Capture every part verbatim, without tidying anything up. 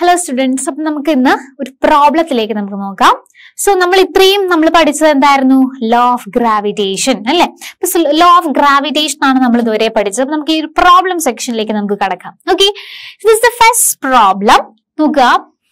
Hello students, അപ്പോൾ നമുക്ക് ഇന്ന് ഒരു പ്രോബ്ലത്തിലേക്ക് നമുക്ക് നോക്കാം. സോ നമ്മൾ ഇത്രയും നമ്മൾ പഠിച്ചത് എന്തായിരുന്നു? ലോ ഓഫ് ഗ്രാവിറ്റേഷൻ അല്ലേ? ലോ ഓഫ് ഗ്രാവിറ്റേഷൻ ആണ് നമ്മൾ ഇതുവരെ പഠിച്ചത്. അപ്പോൾ നമുക്ക് ഈ പ്രോബ്ലം സെക്ഷനിലേക്ക് നമുക്ക് കടക്കാം. Okay, this is the first problem. നോക്കുക,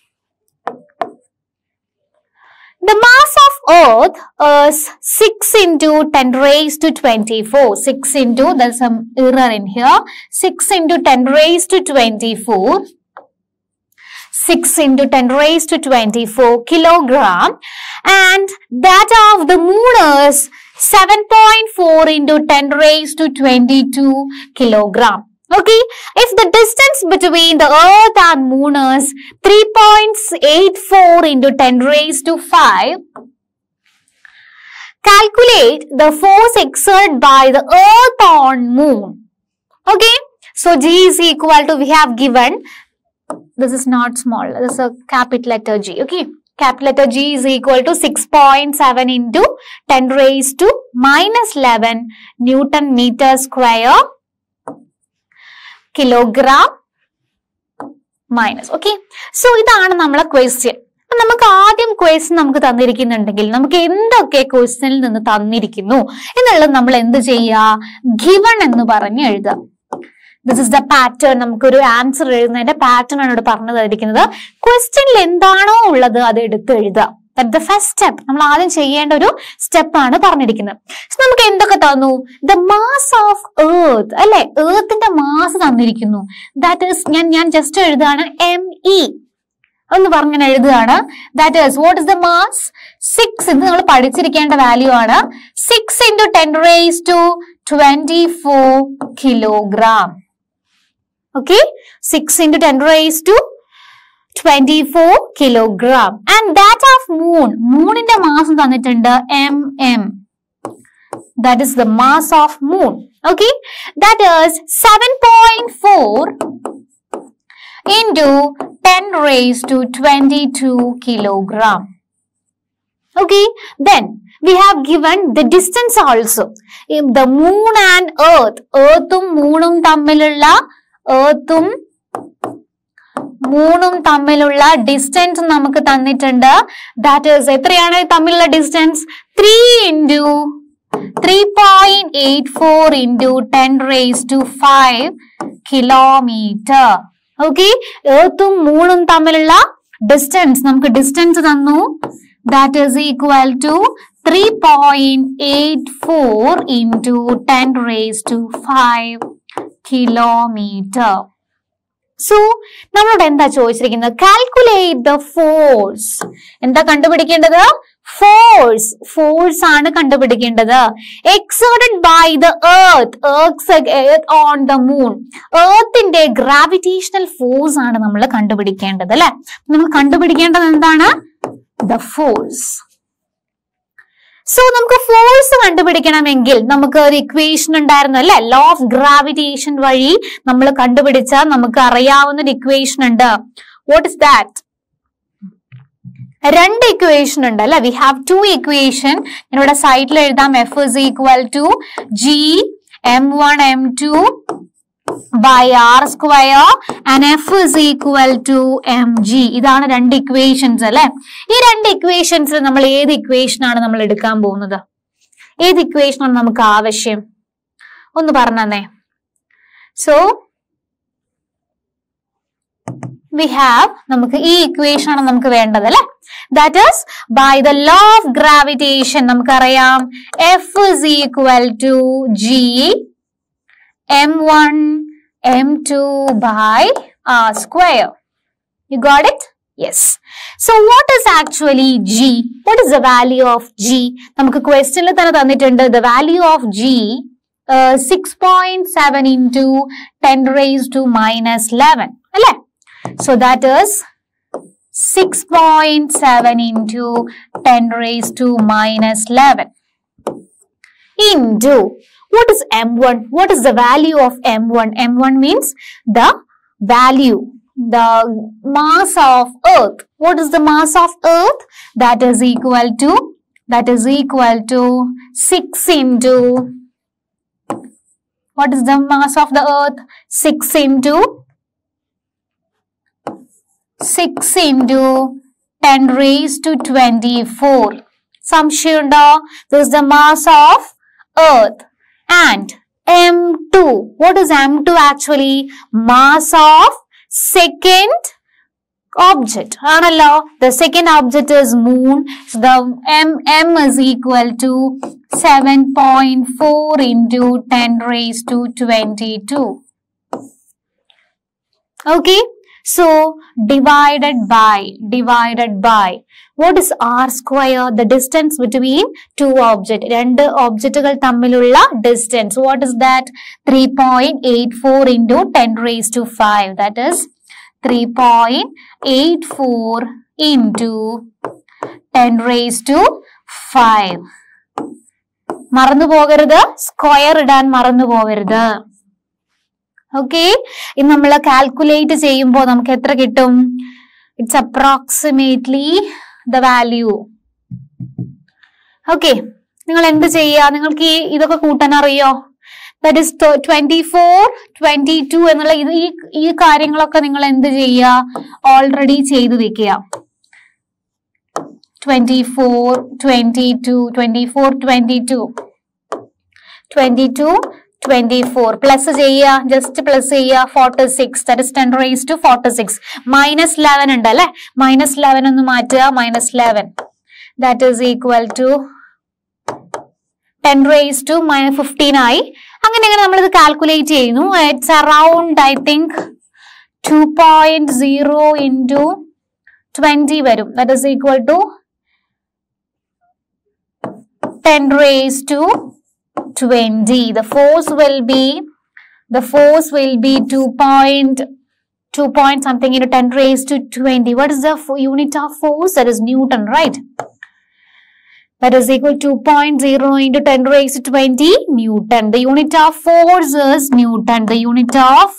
the mass of Earth is six into ten raised to twenty-four. six into, there's some error in here. six into ten raised to twenty-four. six into ten raised to twenty-four kilogram, and that of the moon is seven point four into ten raised to twenty-two kilogram. Okay, if the distance between the earth and moon is three point eight four into ten raised to five, calculate the force exerted by the earth on moon. Okay, so G is equal to, we have given, this is not small, this is a capital letter G. Okay, capital letter G is equal to six point seven into ten raised to minus eleven Newton meter square kilogram minus. Okay, so ഇതാണ് നമ്മളെ question. നമുക്ക് ആദ്യം question നമുക്ക് തന്നിരിക്കുന്നുണ്ടെങ്കിൽ നമുക്ക് എന്തൊക്കെ ക്വസ്റ്റ്യനിൽ നിന്ന് തന്നിരിക്കുന്നു എന്നുള്ളത് നമ്മൾ എന്ത് ചെയ്യുക? ഗിവൺ എന്ന് പറഞ്ഞ് എഴുതുക. This is the pattern. നമുക്കൊരു ആൻസർ എഴുതുന്നതിന്റെ പാറ്റേൺ ആണ് ഇവിടെ പറഞ്ഞു തന്നിരിക്കുന്നത്. ക്വസ്റ്റ്യനിൽ എന്താണോ ഉള്ളത് അത് എടുത്ത് എഴുതുക. That the first step. നമ്മൾ ആദ്യം ചെയ്യേണ്ട ഒരു സ്റ്റെപ്പ് ആണ് പറഞ്ഞിരിക്കുന്നത്. നമുക്ക് എന്തൊക്കെ തന്നു? ദ മാസ് ഓഫ് എർത്ത് അല്ലെ, എർത്തിന്റെ മാസ് തന്നിരിക്കുന്നു. ദാറ്റ് ഈസ്, ഞാൻ ഞാൻ ജസ്റ്റ് എഴുതുകയാണ് എം ഇ എന്ന് പറഞ്ഞാൽ എഴുതുകയാണ്. That is what is the mass? Six. ഇത് നമ്മൾ പഠിച്ചിരിക്കേണ്ട വാല്യൂ ആണ്. Six into ten raise to twenty four kilogram. Okay, six into ten raised to twenty-four kilogram, and that of moon, moon inde mass thannittund mm, that is the mass of moon. Okay, that is seven point four into ten raised to twenty-two kilogram. Okay, then we have given the distance also. If the moon and earth, earth um moon um tammilulla എർത്തും മൂണും തമ്മിലുള്ള distance നമുക്ക് തന്നിട്ടുണ്ട്. That is എത്രയാണ് തമ്മിലുള്ള distance? Three into three point eight four into ten raise to five kilometre. Okay, എർത്തും മൂണും തമ്മിലുള്ള ഡിസ്റ്റൻസ് നമുക്ക് ഡിസ്റ്റൻസ് തന്നു. That is equal to three point eight four into ten raise to five kilometre. So നമ്മളോട് എന്താ ചോദിച്ചിരിക്കുന്നത്? Calculate the force. എന്താ കണ്ടുപിടിക്കേണ്ടത്? ഫോഴ്സ്. ഫോഴ്സ് ആണ് കണ്ടുപിടിക്കേണ്ടത്. Exerted by the earth earth on the moon. എർത്തിന്റെ gravitational force ആണ് നമ്മൾ കണ്ടുപിടിക്കേണ്ടത് അല്ലെ. നമ്മൾ കണ്ടുപിടിക്കേണ്ടത് എന്താണ്? The force. സോ നമുക്ക് ഫോഴ്സ് കണ്ടുപിടിക്കണമെങ്കിൽ നമുക്ക് ഒരു ഇക്വേഷൻ ഉണ്ടായിരുന്നു അല്ലെ, ലോ ഓഫ് ഗ്രാവിറ്റേഷൻ വഴി നമ്മൾ കണ്ടുപിടിച്ച നമുക്ക് അറിയാവുന്ന ഒരു ഇക്വേഷൻ ഉണ്ട്. What is that? രണ്ട് ഇക്വേഷൻ ഉണ്ട് അല്ലെ. We have two equation. ഞാനിവിടെ സൈഡിൽ എഴുതാം. F is equal to G m one m two by r square and f is equal to mg. ഇതാണ് രണ്ട് ഇക്വേഷൻസ് അല്ലെ. ഈ രണ്ട് ഇക്വേഷൻസിൽ നമ്മൾ ഏത് ഇക്വേഷൻ ആണ് നമ്മൾ എടുക്കാൻ പോകുന്നത്? ഏത് ഇക്വേഷൻ ആണ് നമുക്ക് ആവശ്യം? ഒന്ന് പറഞ്ഞേ. സോ we have, നമുക്ക് ഈ ഇക്വേഷൻ ആണ് നമുക്ക് വേണ്ടത് അല്ലെ. That is by the law of gravitation നമുക്കറിയാം f is equal to g m one m two by r square. You got it? Yes. So what is actually g? What is the value of g? നമുക്ക് ക്വസ്റ്റ്യനിൽ തന്നെ തന്നിട്ടുണ്ട്. The value of g uh, six point seven into ten raised to minus eleven അല്ലേ. So that is six point seven into ten raised to minus eleven into, what is m one? What is the value of m one? m one means the value, the mass of earth. What is the mass of earth? That is equal to, that is equal to six into, what is the mass of the earth? six into six into ten raised to twenty-four. സംശയമുണ്ടോ? This is the mass of Earth. And M two. What is M two actually? Mass of second object. ആണല്ലോ. The second object is moon. So the M, M is equal to seven point four into ten raised to twenty-two. Okay. So divided by, divided by. What is R square? The distance between two objects. രണ്ട് ഒബ്ജക്റ്റുകൾ തമ്മിലുള്ള distance. What is that? three point eight four into ten raised to five. That is three point eight four into ten raised to five. മറന്നു പോകരുത്. Square ഇടാൻ മറന്നു പോകരുത്. Okay. ഇനി നമ്മൾ കാൽക്കുലേറ്റ് ചെയ്യുമ്പോൾ നമുക്ക് എത്ര കിട്ടും? It's approximately the value. Okay. നിങ്ങൾ എന്ത് ചെയ്യുക? നിങ്ങൾക്ക് ഈ ഇതൊക്കെ കൂട്ടാൻ അറിയോ? That is twenty four twenty two എന്നുള്ള ഇത് ഈ ഈ കാര്യങ്ങളൊക്കെ നിങ്ങൾ എന്ത് ചെയ്യുക? ഓൾറെഡി ചെയ്തു വെക്കുക. Twenty four twenty two twenty four twenty two twenty two twenty-four plus ചെയ്യുക, ജസ്റ്റ് പ്ലസ് ചെയ്യുക. Forty six that is ten raised to forty six. Minus eleven ഉണ്ട് അല്ലെ? മൈനസ് ലെവൻ ഒന്ന് മാറ്റുക. Minus eleven that is equal to ten raised to minus fifteen ആയി. അങ്ങനെ അങ്ങനെ നമ്മളിത് കാൽക്കുലേറ്റ് ചെയ്യുന്നു. It's around I think two point zero into twenty വരും. that is equal to ten raised to twenty. The force will be, the force will be two point, two point something into ten raised to twenty. What is the unit of force? That is Newton, right? That is equal to two point zero into ten raised to twenty Newton. The unit of force is Newton. The unit of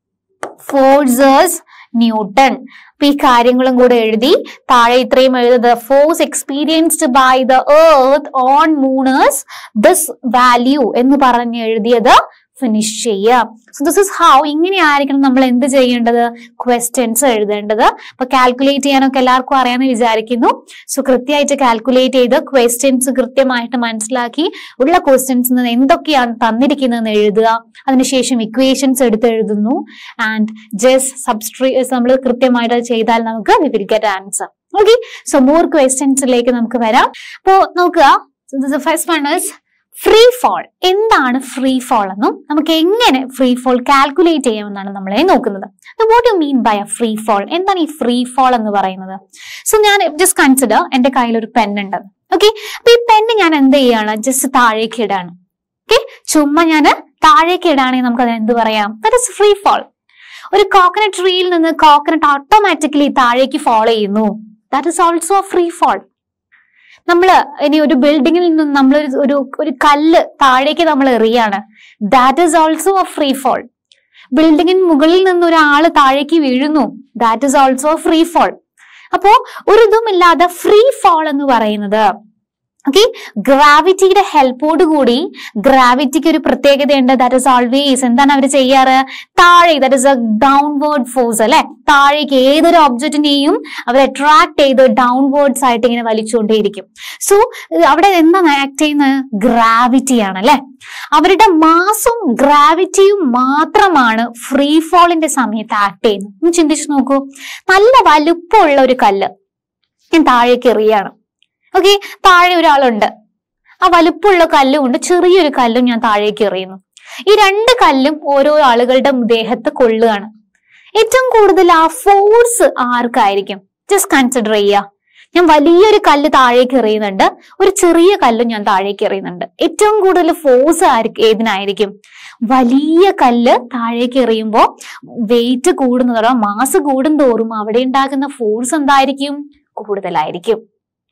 force is Newton. ഈ കാര്യങ്ങളും കൂടെ എഴുതി താഴെ ഇത്രയും എഴുതുന്നത് force experienced by the earth on moon is this value എന്ന് പറഞ്ഞ് എഴുതിയത് ഫിനിഷ് ചെയ്യാം. So this is how. ഇങ്ങനെ ആയിരിക്കണം നമ്മൾ എന്ത് ചെയ്യേണ്ടത്? ക്വസ്റ്റ്യൻസ് എഴുതേണ്ടത്. അപ്പൊ കാൽക്കുലേറ്റ് ചെയ്യാനൊക്കെ എല്ലാവർക്കും അറിയാമെന്ന് വിചാരിക്കുന്നു. സോ കൃത്യമായിട്ട് കാൽക്കുലേറ്റ് ചെയ്ത് ക്വസ്റ്റ്യൻസ് കൃത്യമായിട്ട് മനസ്സിലാക്കി ഉള്ള ക്വസ്റ്റ്യൻസ് എന്തൊക്കെയാണ് തന്നിരിക്കുന്നതെന്ന് എഴുതുക. അതിനുശേഷം ഇക്വേഷൻസ് എടുത്ത് എഴുതുന്നു. ആൻഡ് ജസ്റ്റ് സബ്സ്ട്രീ നമ്മൾ കൃത്യമായിട്ട് ചെയ്താൽ നമുക്ക് we will get answer. Okay. So more ക്വസ്റ്റ്യൻസിലേക്ക് നമുക്ക് വരാം. അപ്പോ നോക്കുക. First one is free fall. എന്താണ് ഫ്രീ ഫോൾ എന്നും നമുക്ക് എങ്ങനെ ഫ്രീ ഫോൾ കാൽക്കുലേറ്റ് ചെയ്യാമെന്നാണ് നമ്മളെ നോക്കുന്നത്. What you mean by a free fall? എന്താണ് ഈ ഫ്രീ ഫോൾ എന്ന് പറയുന്നത്? സോ ഞാൻ ജസ്റ്റ് കൺസിഡർ എന്റെ കയ്യിൽ ഒരു പെൻ ഉണ്ട്. ഓക്കെ. അപ്പൊ ഈ പെന്ന് ഞാൻ എന്ത് ചെയ്യാണ്? ജസ്റ്റ് താഴേക്ക് ഇടാണ്. ഓക്കെ. ചുമ്മാ ഞാൻ താഴേക്ക് ഇടാണെങ്കിൽ നമുക്ക് അത് എന്ത് പറയാം? That is free fall. ഒരു കോക്കനട്ട് ട്രീയിൽ നിന്ന് കോക്കനട്ട് ഓട്ടോമാറ്റിക്കലി താഴേക്ക് ഫോൾ ചെയ്യുന്നു. That is also a free fall. നമ്മള് ഇനി ഒരു ബിൽഡിങ്ങിൽ നിന്നും നമ്മൾ ഒരു ഒരു കല്ല് താഴേക്ക് നമ്മൾ എറിയാണ്. That is also a free fall. ബിൽഡിങ്ങിന് മുകളിൽ നിന്ന് ഒരാള് താഴേക്ക് വീഴുന്നു. That is also free fall. അപ്പോ ഒരു ഇതുമില്ലാതെ ഫ്രീ ഫോൾ എന്ന് പറയുന്നത് ഓക്കെ ഗ്രാവിറ്റിയുടെ ഹെൽപ്പോട് കൂടി. ഗ്രാവിറ്റിക്ക് ഒരു പ്രത്യേകതയുണ്ട്. ദാറ്റ് ഇസ് ഓൾവേസ് എന്താണ് അവർ ചെയ്യാറ്? താഴെ that is a downward force അല്ലെ? താഴേക്ക് ഏതൊരു ഒബ്ജക്റ്റിനെയും അവർ അട്രാക്ട് ചെയ്ത് ഡൗൺവേർഡ്സ് ആയിട്ട് ഇങ്ങനെ വലിച്ചുകൊണ്ടേയിരിക്കും. സോ അവിടെ എന്താണ് ആക്ട് ചെയ്യുന്നത്? ഗ്രാവിറ്റിയാണ് അല്ലെ? അവരുടെ മാസും ഗ്രാവിറ്റിയും മാത്രമാണ് ഫ്രീ ഫോളിന്റെ സമയത്ത് ആക്ട് ചെയ്യുന്നത്. ഒന്ന് ചിന്തിച്ചു നോക്കൂ. നല്ല വലുപ്പമുള്ള ഒരു കല്ല് ഞാൻ താഴേക്ക് എറിയാണ്. ഓക്കെ. താഴെ ഒരാളുണ്ട്. ആ വലുപ്പമുള്ള കല്ലും ഉണ്ട്, ചെറിയൊരു കല്ലും ഞാൻ താഴേക്ക് എറിയുന്നു. ഈ രണ്ട് കല്ലും ഓരോ ആളുകളുടെ ദേഹത്ത് കൊള്ളുകയാണ്. ഏറ്റവും കൂടുതൽ ആ ഫോഴ്സ് ആർക്കായിരിക്കും? ജസ്റ്റ് കൺസിഡർ ചെയ്യുക. ഞാൻ വലിയൊരു കല്ല് താഴേക്ക് എറിയുന്നുണ്ട്, ഒരു ചെറിയ കല്ലും ഞാൻ താഴേക്ക് എറിയുന്നുണ്ട്. ഏറ്റവും കൂടുതൽ ഫോഴ്സ് ആർക്ക് ഏതിനായിരിക്കും? വലിയ കല്ല് താഴേക്ക് എറിയുമ്പോൾ വെയിറ്റ് കൂടുന്നതോ മാസ് കൂടുന്തോറും അവിടെ ഉണ്ടാകുന്ന ഫോഴ്സ് എന്തായിരിക്കും? കൂടുതലായിരിക്കും.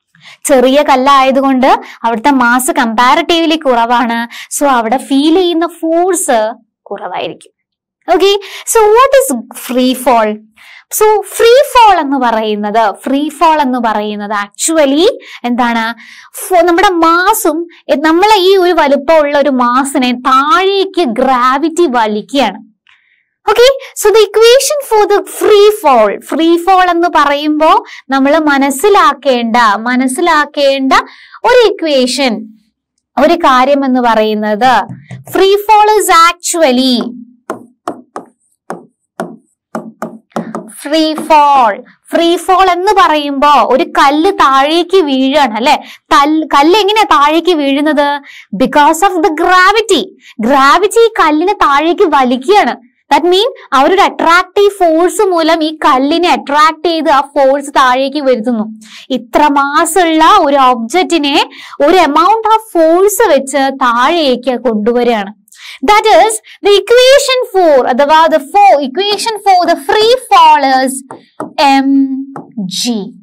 ചെറിയ കല്ലായതുകൊണ്ട് അവിടുത്തെ മാസ് കമ്പാരിറ്റീവ്ലി കുറവാണ്. സോ അവിടെ ഫീൽ ചെയ്യുന്ന ഫോഴ്സ് കുറവായിരിക്കും. Okay. So what is free fall? So free fall എന്ന് പറയുന്നത് ഫ്രീ ഫോൾ എന്ന് പറയുന്നത് ആക്ച്വലി എന്താണ്? നമ്മുടെ മാസും നമ്മളെ ഈ ഒരു വലുപ്പമുള്ള ഒരു മാസിനെ താഴേക്ക് ഗ്രാവിറ്റി വലിക്കുകയാണ്. Okay, so the equation for the free fall, free fall എന്ന് പറയുമ്പോൾ നമ്മൾ മനസ്സിലാക്കേണ്ട മനസ്സിലാക്കേണ്ട ഒരു ഇക്വേഷൻ, ഒരു കാര്യം എന്ന് പറയുന്നത് free fall is actually free fall. Free fall എന്ന് പറയുമ്പോ ഒരു കല്ല് താഴേക്ക് വീഴാണ് അല്ലെ. കല്ല് എങ്ങനെയാ താഴേക്ക് വീഴുന്നത്? Because of the gravity. Gravity ഈ കല്ലിനെ താഴേക്ക് വലിക്കുകയാണ്. ദാറ്റ് മീൻ അവരൊരു അട്രാക്റ്റീവ് ഫോഴ്സ് മൂലം ഈ കല്ലിനെ അട്രാക്ട് ചെയ്ത് ആ ഫോഴ്സ് താഴേക്ക് വരുത്തുന്നു. ഇത്ര മാസുള്ള ഒരു ഒബ്ജക്റ്റിനെ ഒരു എമൗണ്ട് ഓഫ് ഫോഴ്സ് വെച്ച് താഴേക്ക് കൊണ്ടുവരികയാണ്. That is the equation for അഥവാ the for equation for the free fall is mg.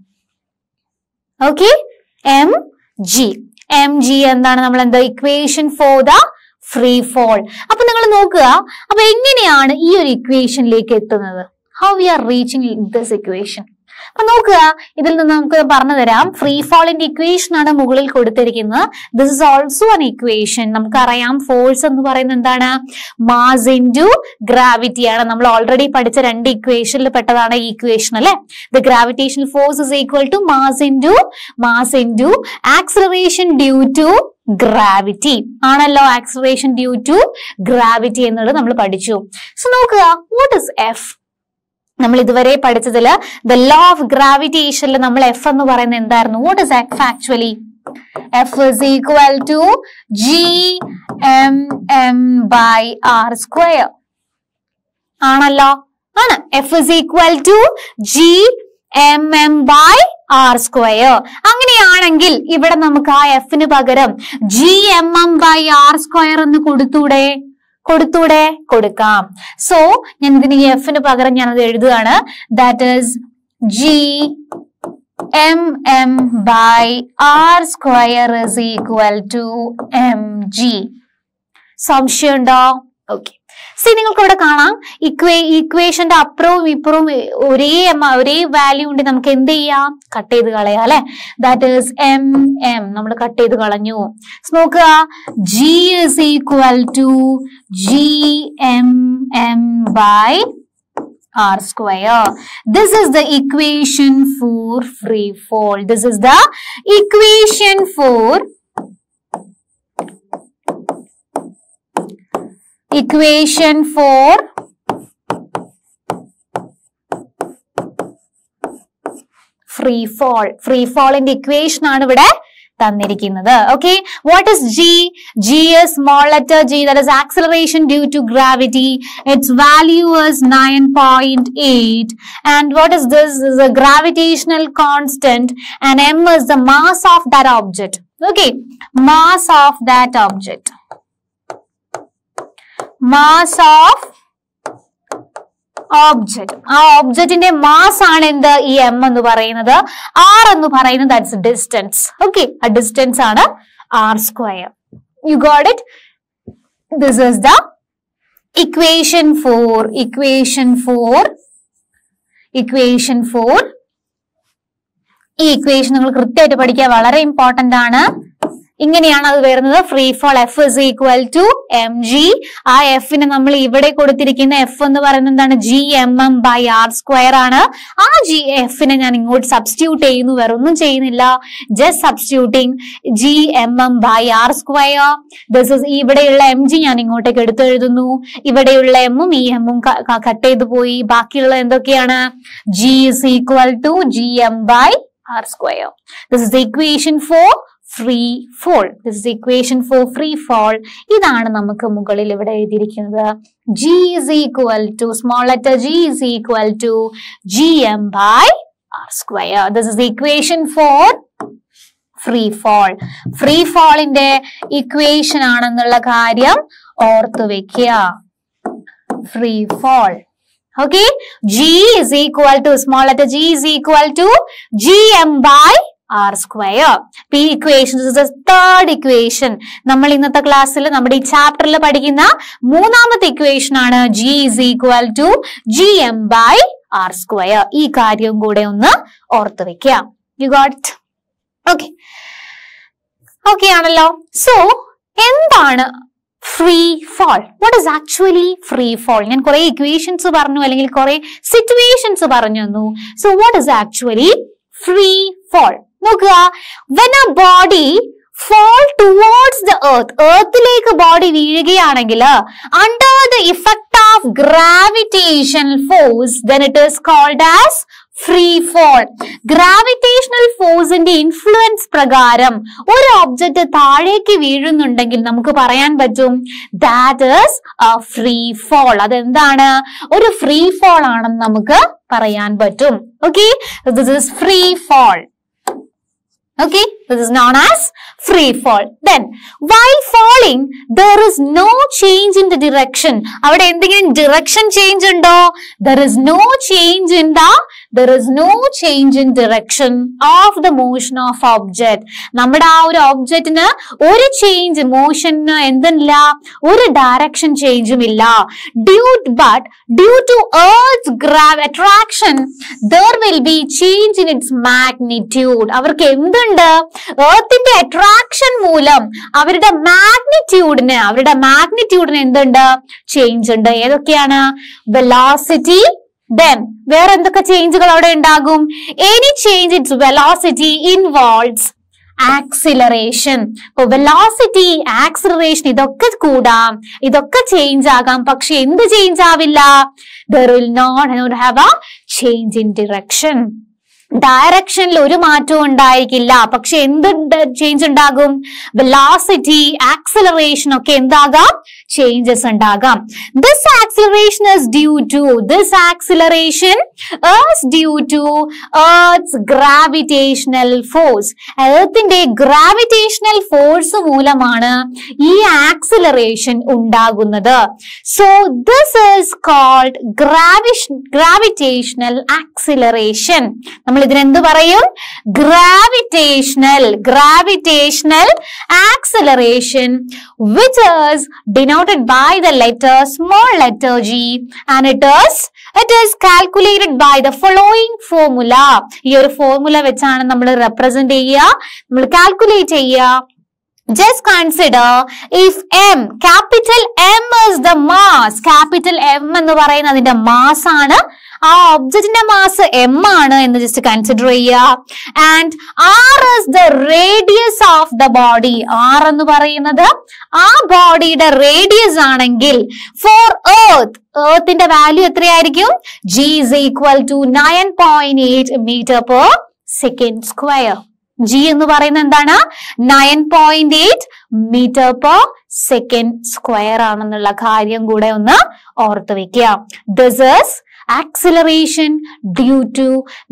Okay, mg. mg എന്താണ്? നമ്മൾ എന്താ equation for the free fall. അപ്പൊ നിങ്ങൾ നോക്കുക, അപ്പൊ എങ്ങനെയാണ് ഈ ഒരു ഇക്വേഷനിലേക്ക് എത്തുന്നത്? How we are reaching this equation? അപ്പൊ നോക്കുക, ഇതിൽ നിന്ന് നമുക്ക് പറഞ്ഞു തരാം. ഫ്രീ ഫാളിന്റെ ഇക്വേഷൻ ആണ് മുകളിൽ കൊടുത്തിരിക്കുന്നത്. This is also an equation. നമുക്കറിയാം ഫോഴ്സ് എന്ന് പറയുന്നത് എന്താണ്? മാസ് ഇൻറ്റു ഗ്രാവിറ്റി ആണ്. നമ്മൾ ഓൾറെഡി പഠിച്ച രണ്ട് ഇക്വേഷനിൽ പെട്ടതാണ് ഈ ഇക്വേഷൻ അല്ലെ. The gravitational force is equal to mass into mass into acceleration due to gravity ആണല്ലോ. ആക്സിലറേഷൻ ഡ്യൂ ടു ഗ്രാവിറ്റി എന്നുള്ളത് നമ്മൾ പഠിച്ചു. സോ നോക്കുക, വാട്ട് ഇസ് എഫ്? നമ്മൾ ഇതുവരെ പഠിച്ചതില് ദ ലോ ഓഫ് ഗ്രാവിറ്റേഷനിൽ നമ്മൾ എഫ് എന്ന് പറയുന്നത് എന്തായിരുന്നു? What is F actually? F is equal to G M M by R square ആണല്ലോ. ആണ്. F is equal to G M M by R square. അങ്ങനെയാണെങ്കിൽ ഇവിടെ നമുക്ക് ആ എഫിന് പകരം G M M by R square എന്ന് കൊടുത്തൂടെ? കൊടുത്തൂടെ? കൊടുക്കാം. സോ ഞാൻ ഇതിന് എഫിന് പകരം ഞാനത് എഴുതുകയാണ്. That is G M M by R square is equal to M G. സംശയം ഉണ്ടോ? ഓക്കെ. സി നിങ്ങൾക്ക് ഇവിടെ കാണാം ഇക്വേ ഇക്വേഷന്റെ അപ്പുറവും ഇപ്പുറവും ഒരേ ഒരേ വാല്യൂ ഉണ്ട്. നമുക്ക് എന്ത് ചെയ്യാം? കട്ട് ചെയ്ത് കളയാം അല്ലെ. ദാറ്റ് ഈസ് എം എം നമ്മൾ കട്ട് ചെയ്ത് കളഞ്ഞു. നോക്കുക, G is equal to G M M by R square. This is the equation for free fall. This is the equation for equation for free fall. Free fall in the equation ആണ് ഇവിടെ തന്നിരിക്കുന്നത്. Okay, what is g? G is small letter g, that is acceleration due to gravity. Its value is nine point eight. And what is this? This is a gravitational constant, and m is the mass of that object. Okay, mass of that object. Mass of object. ആ ഒബ്ജക്റ്റിന്റെ mass ആണ് എന്ത്? ഈ M എന്ന് പറയുന്നത്. R എന്ന് പറയുന്നത് that's distance. Okay, ആ ഡിസ്റ്റൻസ് ആണ് R square. You got it? This is the equation for equation for equation for ഈ ഇക്വേഷൻ നിങ്ങൾ കൃത്യമായിട്ട് പഠിക്കുക, വളരെ ഇമ്പോർട്ടന്റ് ആണ്. ഇങ്ങനെയാണ് അത് വരുന്നത്. Free fall F is equal to M G. ആ എഫിന് നമ്മൾ ഇവിടെ കൊടുത്തിരിക്കുന്ന എഫ് എന്ന് പറയുന്നത് എന്താണ്? G M M by R square ആണ്. ആ ജി എഫിനെ ഞാൻ ഇങ്ങോട്ട് സബ്സ്റ്റിറ്റ്യൂട്ട് ചെയ്യുന്നു, വേറെ ഒന്നും ചെയ്യുന്നില്ല. Just substituting G M M by R square. This is ഇവിടെയുള്ള എം ജി ഞാൻ ഇങ്ങോട്ടേക്ക് എടുത്തെഴുതുന്നു. ഇവിടെയുള്ള എമ്മും ഈ എമ്മും കട്ട് ചെയ്തു പോയി. ബാക്കിയുള്ള എന്തൊക്കെയാണ്? G is equal to G M by R square. This is the equation for free fall. This is the equation for free fall. ഇതാണ് നമുക്ക് മുകളിൽ ഇവിടെ എഴുതിയിരിക്കുന്നത്. G is equal to small letter g is equal to gm by r square. This is the equation for free fall. Free fall ന്റെ equation ആണെന്നുള്ള കാര്യം ഓർത്തു വെക്കുക. Free fall. Okay, g is equal to small letter g is equal to gm by r square. P equation is the third equation. നമ്മൾ ഇന്നത്തെ ക്ലാസ്സിൽ നമ്മുടെ ഈ ചാപ്റ്ററിൽ പഠിക്കുന്ന മൂന്നാമത്തെ ഇക്വേഷൻ ആണ് g is equal to gm by r square. ഈ കാര്യം കൂടെ ഒന്ന് ഓർത്തു വെക്കുക. You got it? Okay. Okay ആണല്ലോ. So എന്താണ് free fall. What is actually free fall? ഞാൻ കുറെ equations പറഞ്ഞു അല്ലെങ്കിൽ കുറെ situations പറഞ്ഞു തന്നു. So what is actually free fall? നോക്കുക, when a body fall towards the earth, earthലേക്ക് body വീഴുകയാണെങ്കിൽ under the effect of gravitational force, then it is called as free fall. Gravitational force ന്റെ influence പ്രകാരം ഒരു object താഴേക്ക് വീഴുന്നുണ്ടെങ്കിൽ നമുക്ക് പറയാൻ പറ്റും that is a free fall. അതെന്താണ്? ഒരു ഫ്രീ fall ആണെന്ന് നമുക്ക് പറയാൻ പറ്റും. Okay, this is free fall. Okay, this is known as free fall. Then, while falling, there is no change in the direction. അവിടെ എന്തെങ്കിലും direction change ഉണ്ടോ? There is no change in the, there is no change in direction of the motion of object. നമ്മുടെ ആ ഒരു ഒബ്ജക്റ്റിന് ഒരു change, മോഷന് എന്തില്ല, ഒരു direction ചേഞ്ചും ഇല്ല. Due, but due to Earth's grav attraction, there will be change in its magnitude. അവർക്ക് എന്തുണ്ട്? Earthന്റെ attraction മൂലം അവരുടെ മാഗ്നിറ്റ്യൂഡിന് അവരുടെ മാഗ്നിറ്റ്യൂഡിന് എന്തുണ്ട്? ചേഞ്ച് ഉണ്ട്. ഏതൊക്കെയാണ്? വെലോസിറ്റി, then വേറെ എന്തൊക്കെ ചേഞ്ചുകൾ അവിടെ ഉണ്ടാകും? Any change in velocity involves acceleration. ഇപ്പൊ വെലോസിറ്റി, ആക്സിലറേഷൻ ഇതൊക്കെ കൂടാം, ഇതൊക്കെ ചേഞ്ച് ആകാം, പക്ഷെ എന്ത് ചേഞ്ച് ആവില്ല? There will not have a change in direction. ഡയറക്ഷനിൽ ഒരു മാറ്റവും ഉണ്ടായിരിക്കില്ല, പക്ഷെ എന്ത് ചേഞ്ച് ഉണ്ടാകും? വെലോസിറ്റി, ആക്സിലറേഷൻ ഒക്കെ എന്താകാം? ചേഞ്ചസ് ഉണ്ടാകാം. This acceleration is due to this acceleration is due to Earth's gravitational force. Earthന്റെ gravitational force മൂലമാണ് ഈ ആക്സിലറേഷൻ ഉണ്ടാകുന്നത്. So this is called gravitational acceleration. നമ്മൾ ഇതിനെന്ത് പറയും? Gravitational, gravitational acceleration, which is denoted by the letter small letter g, and it is it is calculated by the following formula. ഈ ഒരു formula വെച്ചാണ് നമ്മൾ represent ചെയ്യുക, നമ്മൾ calculate ചെയ്യുക. Just consider if m, capital M is the mass, capital M എന്ന് പറയുന്നത് അതിന്റെ മാസ് ആണ്, ആ ഒബ്ജക്റ്റിന്റെ മാസ് m ആണ് എന്ന് ജസ്റ്റ് കൺസിഡർ ചെയ്യുക. And r is the radius of the body. r എന്ന് പറയുന്നത് ആ ബോഡിയുടെ റേഡിയസ് ആണെങ്കിൽ for earth, earthന്റെ വാല്യൂ എത്രയായിരിക്കും? G is equal to nine point eight meter per second square. G എന്ന് പറയുന്നത് എന്താണ്? Nine point eight metre per second square ആണെന്നുള്ള കാര്യം കൂടെ ഒന്ന് ഓർത്ത് വെക്കുക. This is acceleration due to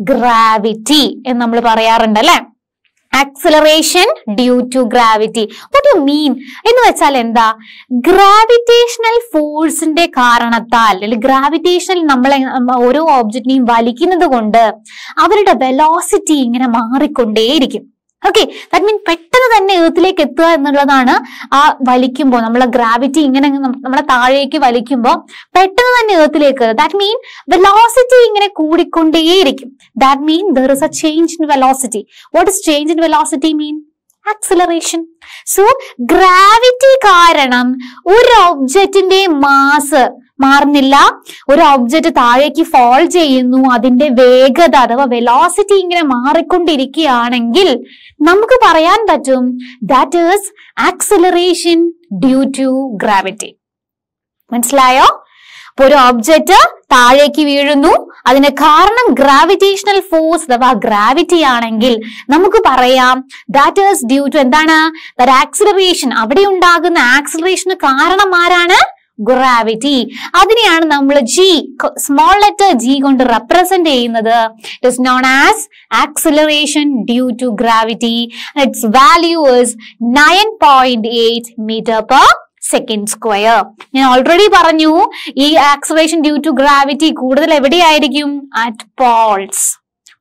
gravity എന്ന് നമ്മൾ പറയാറുണ്ട് അല്ലെ? acceleration due to gravity. What do you mean? എന്ന് വെച്ചാൽ എന്താ? ഗ്രാവിറ്റേഷണൽ ഫോഴ്സിന്റെ കാരണത്താൽ അല്ലെങ്കിൽ ഗ്രാവിറ്റേഷണൽ നമ്മളെ ഓരോ ഒബ്ജക്റ്റിനെയും വലിക്കുന്നത് കൊണ്ട് അവരുടെ വെലോസിറ്റി ഇങ്ങനെ മാറിക്കൊണ്ടേയിരിക്കും. ഓക്കെ, ദാറ്റ് മീൻ പെട്ടെന്ന് തന്നെ എർത്തിലേക്ക് എത്തുക എന്നുള്ളതാണ്. ആ വലിക്കുമ്പോൾ നമ്മളെ ഗ്രാവിറ്റി ഇങ്ങനെ നമ്മളെ താഴേക്ക് വലിക്കുമ്പോൾ പെട്ടെന്ന് തന്നെ എർത്തിലേക്ക്, ദാറ്റ് മീൻ വെലോസിറ്റി ഇങ്ങനെ കൂടിക്കൊണ്ടേയിരിക്കും. That mean there is a change in velocity. What is change in velocity mean? Acceleration. So gravity കാരണം ഒരു ഒബ്ജക്റ്റിന്റെ മാസ് മാറുന്നില്ല, ഒരു ഒബ്ജക്റ്റ് താഴേക്ക് ഫോൾ ചെയ്യുന്നു, അതിന്റെ വേഗത അഥവാ വെലോസിറ്റി ഇങ്ങനെ മാറിക്കൊണ്ടിരിക്കുകയാണെങ്കിൽ നമുക്ക് പറയാൻ പറ്റും that is acceleration due to gravity. മനസ്സിലായോ? അപ്പൊ ഒരു ഒബ്ജക്റ്റ് താഴേക്ക് വീഴുന്നു, അതിന് കാരണം ഗ്രാവിറ്റേഷണൽ ഫോഴ്സ് അഥവാ ഗ്രാവിറ്റി ആണെങ്കിൽ നമുക്ക് പറയാം ദാറ്റ് ഈസ് ഡ്യൂ ടു എന്താണ്? That acceleration. അവിടെ ഉണ്ടാകുന്ന ആക്സിലറേഷന് കാരണം ആരാണ്? ഗ്രാവിറ്റി. അതിനെയാണ് നമ്മൾ ജി, സ്മോൾ ലെറ്റർ ജി കൊണ്ട് റെപ്രസെന്റ് ചെയ്യുന്നത്. It is known as acceleration due to gravity. It's value is nine point eight metre per second square. ഞാൻ ഓൾറെഡി പറഞ്ഞു ഈ ആക്സിലറേഷൻ ഡ്യൂ ടു ഗ്രാവിറ്റി കൂടുതൽ എവിടെയായിരിക്കും? At poles.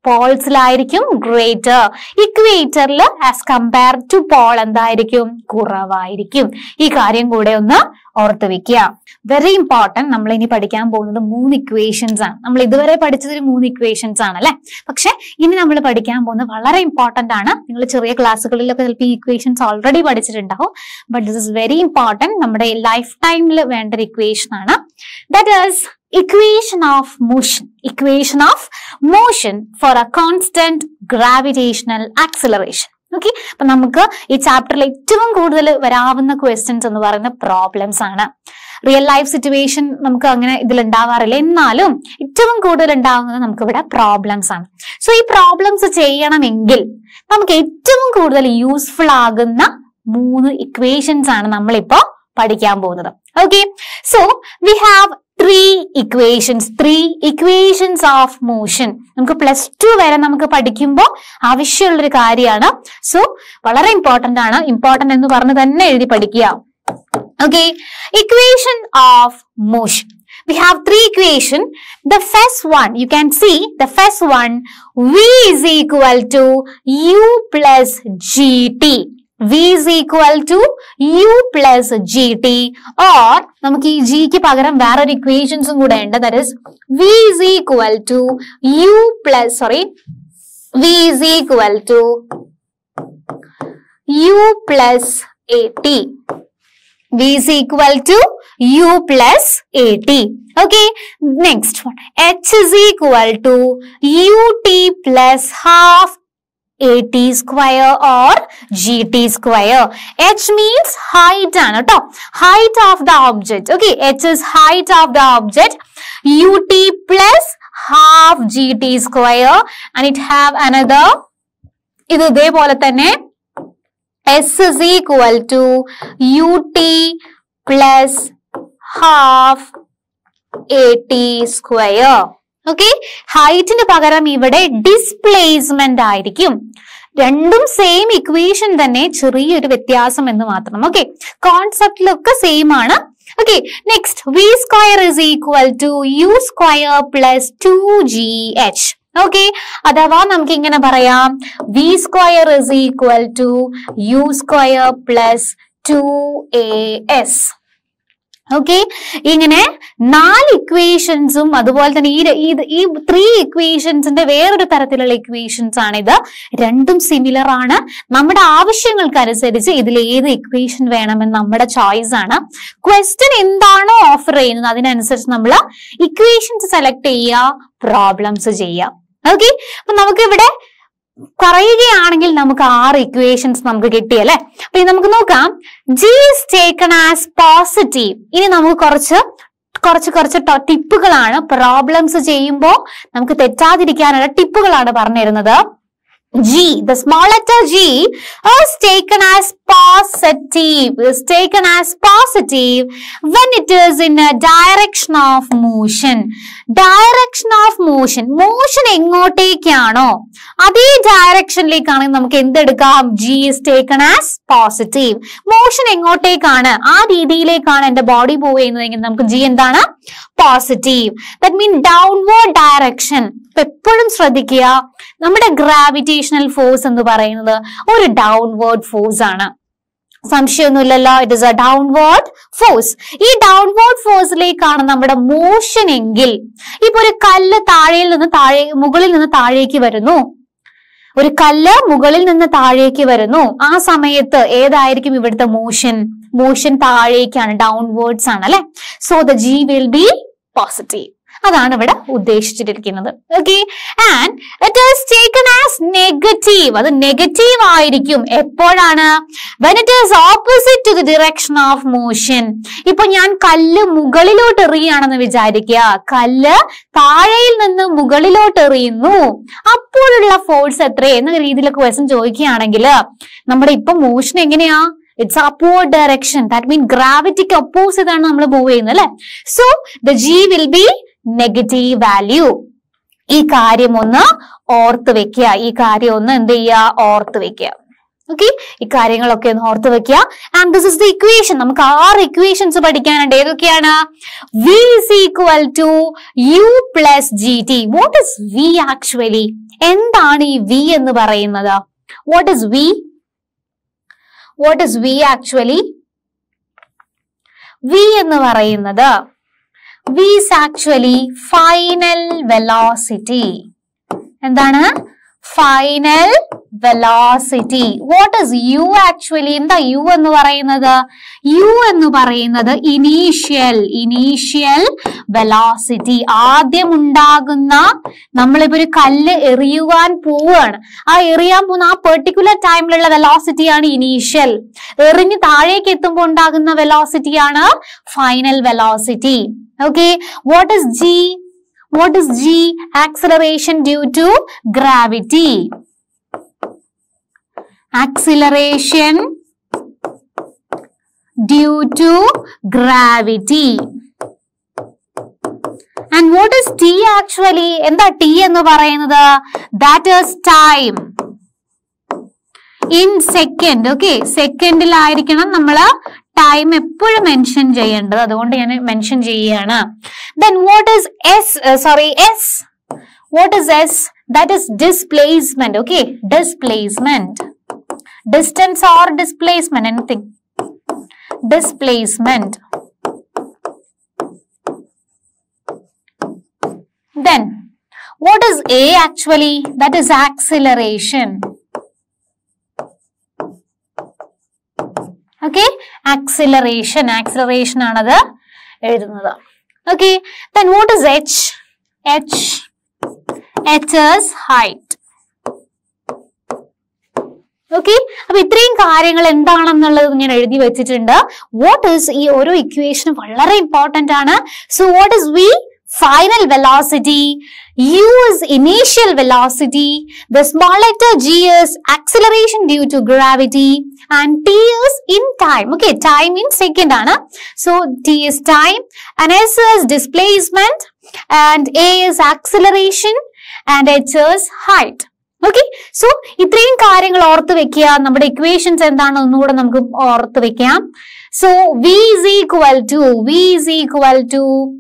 പോൾസിലായിരിക്കും ഗ്രേറ്റർ. ഇക്വേറ്ററിൽ as compare to pole എന്തായിരിക്കും? കുറവായിരിക്കും. ഈ കാര്യം കൂടെ ഒന്ന് ഓർത്ത് വെക്കുക. Very important. നമ്മൾ ഇനി പഠിക്കാൻ പോകുന്നത് മൂന്ന് ഇക്വേഷൻസ് ആണ്. നമ്മൾ ഇതുവരെ പഠിച്ചത് മൂന്ന് ഇക്വേഷൻസ് ആണ് അല്ലെ. പക്ഷെ ഇനി നമ്മൾ പഠിക്കാൻ പോകുന്നത് വളരെ ഇമ്പോർട്ടന്റ് ആണ്. നിങ്ങൾ ചെറിയ ക്ലാസ്സുകളിലൊക്കെ ചിലപ്പോൾ ഈ ഇക്വേഷൻസ് ഓൾറെഡി പഠിച്ചിട്ടുണ്ടാവും. But this is very important. നമ്മുടെ ലൈഫ് ടൈമിൽ വേണ്ട ഒരു ഇക്വേഷൻ ആണ്. That is equation of motion. Equation of motion for a constant gravitational acceleration. Okay, അപ്പൊ നമുക്ക് ഈ ചാപ്റ്ററിൽ ഏറ്റവും കൂടുതൽ വരാവുന്ന ക്വസ്റ്റ്യൻസ് എന്ന് പറയുന്ന പ്രോബ്ലംസ് ആണ്. റിയൽ ലൈഫ് സിറ്റുവേഷൻ നമുക്ക് അങ്ങനെ ഇതിൽ ഉണ്ടാവാറില്ല, എന്നാലും ഏറ്റവും കൂടുതൽ ഉണ്ടാവുന്നത് നമുക്ക് ഇവിടെ പ്രോബ്ലംസ് ആണ്. സോ ഈ പ്രോബ്ലംസ് ചെയ്യണമെങ്കിൽ നമുക്ക് ഏറ്റവും കൂടുതൽ യൂസ്ഫുൾ ആകുന്ന മൂന്ന് ഇക്വേഷൻസ് ആണ് നമ്മളിപ്പോ പഠിക്കാൻ പോകുന്നത്. Okay, so we have three equations, three equations of motion. നമുക്ക് പ്ലസ് ടു വരെ നമുക്ക് പഠിക്കുമ്പോൾ ആവശ്യമുള്ളൊരു കാര്യമാണ്. സോ വളരെ ഇമ്പോർട്ടന്റ് ആണ്. ഇമ്പോർട്ടന്റ് എന്ന് പറഞ്ഞ് തന്നെ എഴുതി പഠിക്കുക. Okay, equation of motion. We have three equation. The first one, you can see the first one, V is equal to U plus Gt. V is equal to U plus Gt, or നമുക്ക് ഈ G ക്ക് പകരം വേറൊരു ഇക്വേഷൻസും കൂടെ ഉണ്ട്. That is V is equal to U plus sorry V is equal to U plus At. V is equal to U plus At. Okay, next one, H is equal to Ut plus half At square or Gt square. H means height ആണ് ട്ടോ, height of the object. Okay, H is height of the object. Ut plus half Gt square, and it have another, ഇത് ഇതേപോലെ തന്നെ S is equal to Ut plus half At square. Okay, ഹൈറ്റിന് പകരം ഇവിടെ displacement ആയിരിക്കും. രണ്ടും same equation തന്നെ, ചെറിയൊരു വ്യത്യാസം എന്ന് മാത്രം. ഓക്കെ, കോൺസെപ്റ്റിലൊക്കെ സെയിം ആണ്. Okay, next V square is equal to U square plus two G H. Okay, അഥവാ നമുക്ക് ഇങ്ങനെ പറയാം, V square is equal to U square plus two A S. Okay, ഇങ്ങനെ നാല് ഇക്വേഷൻസും അതുപോലെ തന്നെ ഈ ഈ ത്രീ ഇക്വേഷൻസിന്റെ വേറൊരു തരത്തിലുള്ള ഇക്വേഷൻസ് ആണ് ഇത്. രണ്ടും സിമിലർ ആണ്. നമ്മുടെ ആവശ്യങ്ങൾക്ക് അനുസരിച്ച് ഇതിൽ ഏത് ഇക്വേഷൻ വേണമെന്ന് നമ്മുടെ ചോയ്സ് ആണ്. ക്വസ്റ്റ്യൻ എന്താണോ ഓഫർ ചെയ്യുന്നത് അതിനനുസരിച്ച് നമ്മൾ ഇക്വേഷൻസ് സെലക്ട് ചെയ്യുക, പ്രോബ്ലംസ് ചെയ്യുക. ഓക്കെ, അപ്പൊ നമുക്ക് ഇവിടെ പറയുകയാണെങ്കിൽ നമുക്ക് ആറ് ഇക്വേഷൻസ് നമുക്ക് കിട്ടിയല്ലേ. അപ്പൊ ഇനി നമുക്ക് നോക്കാം. G is taken as positive. ഇനി നമുക്ക് കുറച്ച് കുറച്ച് കുറച്ച് ടിപ്പുകളാണ് പ്രോബ്ലംസ് ചെയ്യുമ്പോൾ നമുക്ക് തെറ്റാതിരിക്കാനുള്ള ടിപ്പുകളാണ് പറഞ്ഞിരുന്നത്. G, the small letter G is taken as positive, is taken as positive when it is in a direction of motion. Direction of motion, motion എങ്ങോട്ടേക്കാണോ അതേ ഡയറക്ഷനിലേക്കാണെങ്കിൽ നമുക്ക് എന്തെടുക്കാം? G is taken as positive. Motion എങ്ങോട്ടേക്കാണ് ആ രീതിയിലേക്കാണ് എന്റെ body move ചെയ്യുന്നതെങ്കിൽ നമുക്ക് G എന്താണ്? Positive. That mean downward direction. എപ്പോഴും ശ്രദ്ധിക്കുക, നമ്മുടെ ഗ്രാവിറ്റേഷണൽ ഫോഴ്സ് എന്ന് പറയുന്നത് ഒരു ഡൗൺവേർഡ് ഫോഴ്സ് ആണ്. സംശയമൊന്നുമില്ലല്ലോ, it is a downward force. ഈ ഡൗൺവേർഡ് ഫോഴ്സിലേക്കാണ് നമ്മുടെ മോഷൻ എങ്കിൽ, ഇപ്പൊ ഒരു കല്ല് താഴെയിൽ നിന്ന് താഴെ മുകളിൽ നിന്ന് താഴേക്ക് വരുന്നു, ഒരു കല്ല് മുകളിൽ നിന്ന് താഴേക്ക് വരുന്നു, ആ സമയത്ത് ഏതായിരിക്കും ഇവിടുത്തെ മോഷൻ? മോഷൻ താഴേക്കാണ്, ഡൗൺവേർഡ്സ് ആണ് അല്ലെ. So the G will be positive. അതാണ് ഇവിടെ ഉദ്ദേശിച്ചിരിക്കുന്നത്. Okay, and it is taken as negative. അത് നെഗറ്റീവ് ആയിരിക്കും എപ്പോഴാണ്? when it is opposite to the direction of motion. ഇപ്പൊ ഞാൻ കല്ല് മുകളിലോട്ട് എറിയുകയാണെന്ന് വിചാരിക്കുക, കല്ല് താഴെയിൽ നിന്ന് മുകളിലോട്ട് എറിയുന്നു, അപ്പോഴുള്ള ഫോഴ്സ് എത്ര എന്ന രീതിയിലൊക്കെ ക്വസ്റ്റ്യൻ ചോദിക്കുകയാണെങ്കിൽ നമ്മുടെ ഇപ്പൊ മോഷൻ എങ്ങനെയാ? It's upward direction. that means ഗ്രാവിറ്റിക്ക് ഒപ്പോസിറ്റ് ആണ് നമ്മൾ മൂവ് ചെയ്യുന്നത് അല്ലെ. So the G will be negative value. ഈ കാര്യം ഒന്ന് ഓർത്ത് വെക്കുക, ഈ കാര്യം ഒന്ന് എന്ത് ചെയ്യുക? ഓർത്ത് വെക്കുക. ഓക്കെ, ഈ കാര്യങ്ങളൊക്കെ ഒന്ന് ഓർത്ത് വെക്കുക. And this is the equation. നമുക്ക് ആറ് ഇക്വേഷൻസ് പഠിക്കാനുണ്ട്. ഏതൊക്കെയാണ്? V is equal to U plus G T. What is V actually? എന്താണ് ഈ V എന്ന് പറയുന്നത്? What is V? What is V actually? V എന്ന് പറയുന്നത് V is actually final velocity. എന്താണ്? Final velocity. What is U actually? എന്താ U എന്ന് പറയുന്നത്? U എന്ന് പറയുന്നത് initial initial velocity. ആദ്യം ഉണ്ടാകുന്ന, നമ്മളിപ്പോ ഒരു കല്ല് എറിയുവാൻ പോവുകയാണ്, ആ എറിയാൻ പോകുന്ന ആ പെർട്ടിക്കുലർ ടൈമിലുള്ള വെലോസിറ്റി ആണ് ഇനീഷ്യൽ. എറിഞ്ഞ് താഴേക്ക് എത്തുമ്പോൾ ഉണ്ടാകുന്ന വെലോസിറ്റി ആണ് final velocity. Okay, what is G? What is G? Acceleration due to gravity. Acceleration due to gravity. And what is T actually? എന്താ T എന്ന് പറയുന്നത്? That is time. In second. Okay, സെക്കൻഡിലായിരിക്കണം നമ്മള് time എപ്പോഴും mention ചെയ്യേണ്ടത്. അതുകൊണ്ട് ഞാൻ mention ചെയ്യുകയാണ്. Then what is S? Uh, sorry, S. What is S? That is displacement. Okay, displacement. Distance or displacement, anything. Displacement. Then what is A actually? That is acceleration. Okay, acceleration. Acceleration ആണത് എഴുതുന്നത്. Okay, then what is H? H. H is height. Okay, അപ്പൊ ഇത്രയും കാര്യങ്ങൾ എന്താണെന്നുള്ളത് ഞാൻ എഴുതി വെച്ചിട്ടുണ്ട്. What is, ഈ ഓരോ ഇക്വേഷൻ വളരെ ഇമ്പോർട്ടന്റ് ആണ്. So what is V? Final velocity. U is initial velocity. The small letter G is acceleration due to gravity. And T is in time. Okay, time in second ആണ്. So T is time. And S is displacement. And A is acceleration. And H is height. Okay, so ഇത്രയും കാര്യങ്ങൾ ഓർത്ത് വെക്കുക. നമ്മുടെ equations എന്താണെന്ന് ഒന്നുകൂടെ നമുക്ക് ഓർത്ത് വെക്കാം. So V is equal to, V is equal to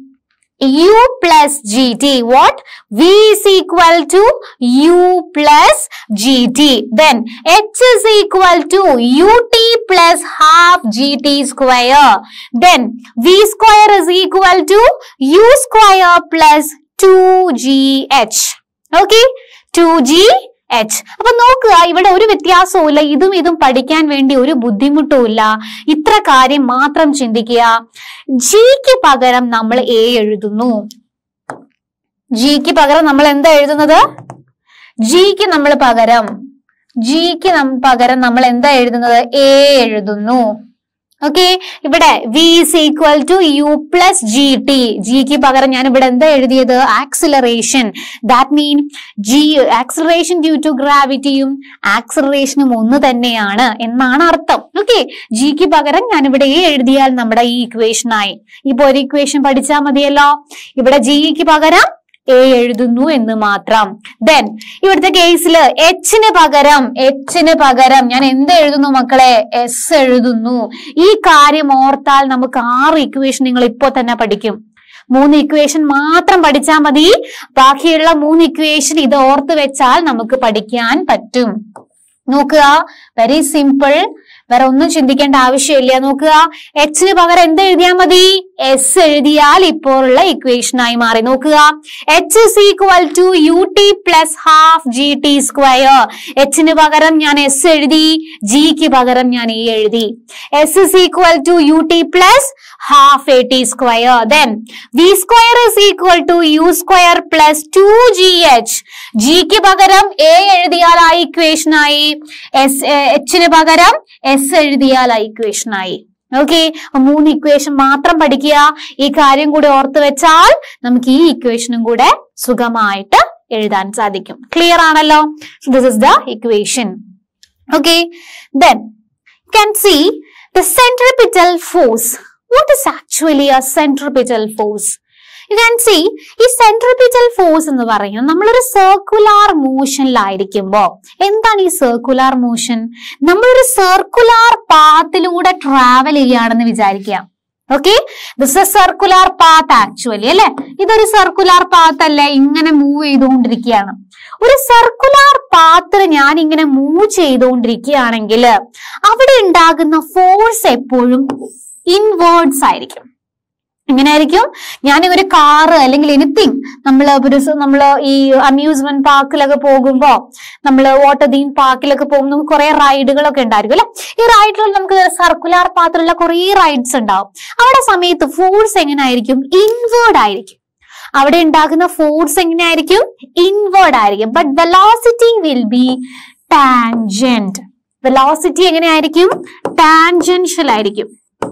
U plus G T. What? V is equal to U plus G T. Then H is equal to U T plus half G T square. Then V square is equal to U square plus two G H. Okay, two G H. അപ്പൊ നോക്കുക, ഇവിടെ ഒരു വ്യത്യാസവും ഇല്ല. ഇതും ഇതും പഠിക്കാൻ വേണ്ടി ഒരു ബുദ്ധിമുട്ടും ഇല്ല. ഇത്ര കാര്യം മാത്രം ചിന്തിക്കുക. ജിക്ക് പകരം നമ്മൾ എ എഴുതുന്നു. ജിക്ക് പകരം നമ്മൾ എന്താ എഴുതുന്നത്? ജിക്ക് നമ്മൾ പകരം ജിക്ക് പകരം നമ്മൾ എന്താ എഴുതുന്നത്? എ എഴുതുന്നു. ഓക്കെ, ഇവിടെ V is equal to U plus G T. ജിക്ക് പകരം ഞാൻ ഇവിടെ എന്താ എഴുതിയത്? Acceleration. That mean G acceleration due to ഗ്രാവിറ്റിയും ആക്സിലറേഷനും ഒന്ന് തന്നെയാണ് എന്നാണ് അർത്ഥം. ഓക്കെ, ജിക്ക് പകരം ഞാൻ ഇവിടെ എ എഴുതിയാൽ നമ്മുടെ ഈ ഇക്വേഷനായി. ഇപ്പൊ ഒരു ഇക്വേഷൻ പഠിച്ചാൽ മതിയല്ലോ. ഇവിടെ ജിക്ക് പകരം എ എഴുതുന്നു എന്ന് മാത്രം. ദെൻ ഇവിടുത്തെ കേസിൽ എച്ചിന് പകരം എച്ചിന് പകരം ഞാൻ എന്ത് എഴുതുന്നു മക്കളെ? എസ് എഴുതുന്നു. ഈ കാര്യം ഓർത്താൽ നമുക്ക് ആറ് ഇക്വേഷൻ നിങ്ങൾ ഇപ്പോ തന്നെ പഠിക്കും. മൂന്ന് ഇക്വേഷൻ മാത്രം പഠിച്ചാൽ മതി. ബാക്കിയുള്ള മൂന്ന് ഇക്വേഷൻ ഇത് ഓർത്ത് വെച്ചാൽ നമുക്ക് പഠിക്കാൻ പറ്റും. നോക്കുക, വെരി സിമ്പിൾ. വേറെ ഒന്നും ചിന്തിക്കേണ്ട ആവശ്യമില്ല. നോക്കുക, എച്ചിന് പകരം എന്ത് എഴുതിയാൽ മതി? എസ് എഴുതിയാൽ ഇപ്പോഴുള്ള ഇക്വേഷനായി മാറി. നോക്കുക, H is equal to U T plus half G T square. എച്ചിന് പകരം ഞാൻ എസ് എഴുതി, ജിക്ക് പകരം ഞാൻ എ എഴുതി. S is equal to U T plus half A T square. Then V square is equal to U square plus two G H. ജിക്ക് പകരം എ എഴുതിയാൽ ആ ഇക്വേഷനായി. എസ് എച്ചിന് പകരം എസ് എഴുതിയാൽ ആ ഇക്വേഷനായി. ഓക്കെ, മൂന്ന് ഇക്വേഷൻ മാത്രം പഠിക്കുക. ഈ കാര്യം കൂടെ ഓർത്ത് വെച്ചാൽ നമുക്ക് ഈ ഇക്വേഷനും കൂടെ സുഖമായിട്ട് എഴുതാൻ സാധിക്കും. ക്ലിയർ ആണല്ലോ? This is the equation. Okay, then you can see the centripetal force. What is actually a centripetal force? You can see ഈ സെൻട്രിപിറ്റൽ ഫോഴ്സ് എന്ന് പറയുന്നത് നമ്മളൊരു സർക്കുലാർ മോഷനിലായിരിക്കുമ്പോ, എന്താണ് ഈ സർക്കുലാർ മോഷൻ? നമ്മളൊരു സർക്കുലാർ പാത്തിലൂടെ ട്രാവൽ ചെയ്യുകയാണെന്ന് വിചാരിക്കുക. Okay, this a circular path actually അല്ലെ, ഇതൊരു സർക്കുലാർ പാത്ത് അല്ലേ, ഇങ്ങനെ മൂവ് ചെയ്തുകൊണ്ടിരിക്കുകയാണ്. ഒരു സർക്കുലാർ പാത്തിൽ ഞാൻ ഇങ്ങനെ മൂവ് ചെയ്തുകൊണ്ടിരിക്കുകയാണെങ്കിൽ അവിടെ ഉണ്ടാകുന്ന ഫോഴ്സ് എപ്പോഴും ഇൻവേർഡ്സ് ആയിരിക്കും. എങ്ങനെയായിരിക്കും? ഞാൻ ഒരു കാറ് അല്ലെങ്കിൽ എനിത്തിങ് നമ്മൾ ഒരു നമ്മൾ ഈ അമ്യൂസ്മെന്റ് പാർക്കിലൊക്കെ പോകുമ്പോ, നമ്മൾ വാട്ടർ തീം പാർക്കിലൊക്കെ പോകുമ്പോൾ നമുക്ക് കുറെ റൈഡുകളൊക്കെ ഉണ്ടായിരിക്കും അല്ലെ. ഈ റൈഡുകൾ നമുക്ക് സർക്കുലാർ പാത്തിലുള്ള കുറെ റൈഡ്സ് ഉണ്ടാവും. അവിടെ സമയത്ത് ഫോഴ്സ് എങ്ങനെയായിരിക്കും? ഇൻവേർഡ് ആയിരിക്കും. അവിടെ ഉണ്ടാകുന്ന ഫോഴ്സ് എങ്ങനെയായിരിക്കും? ഇൻവേർഡ് ആയിരിക്കും. But velocity will be tangent. Velocity എങ്ങനെയായിരിക്കും? ടാൻജൻഷ്യൽ ആയിരിക്കും.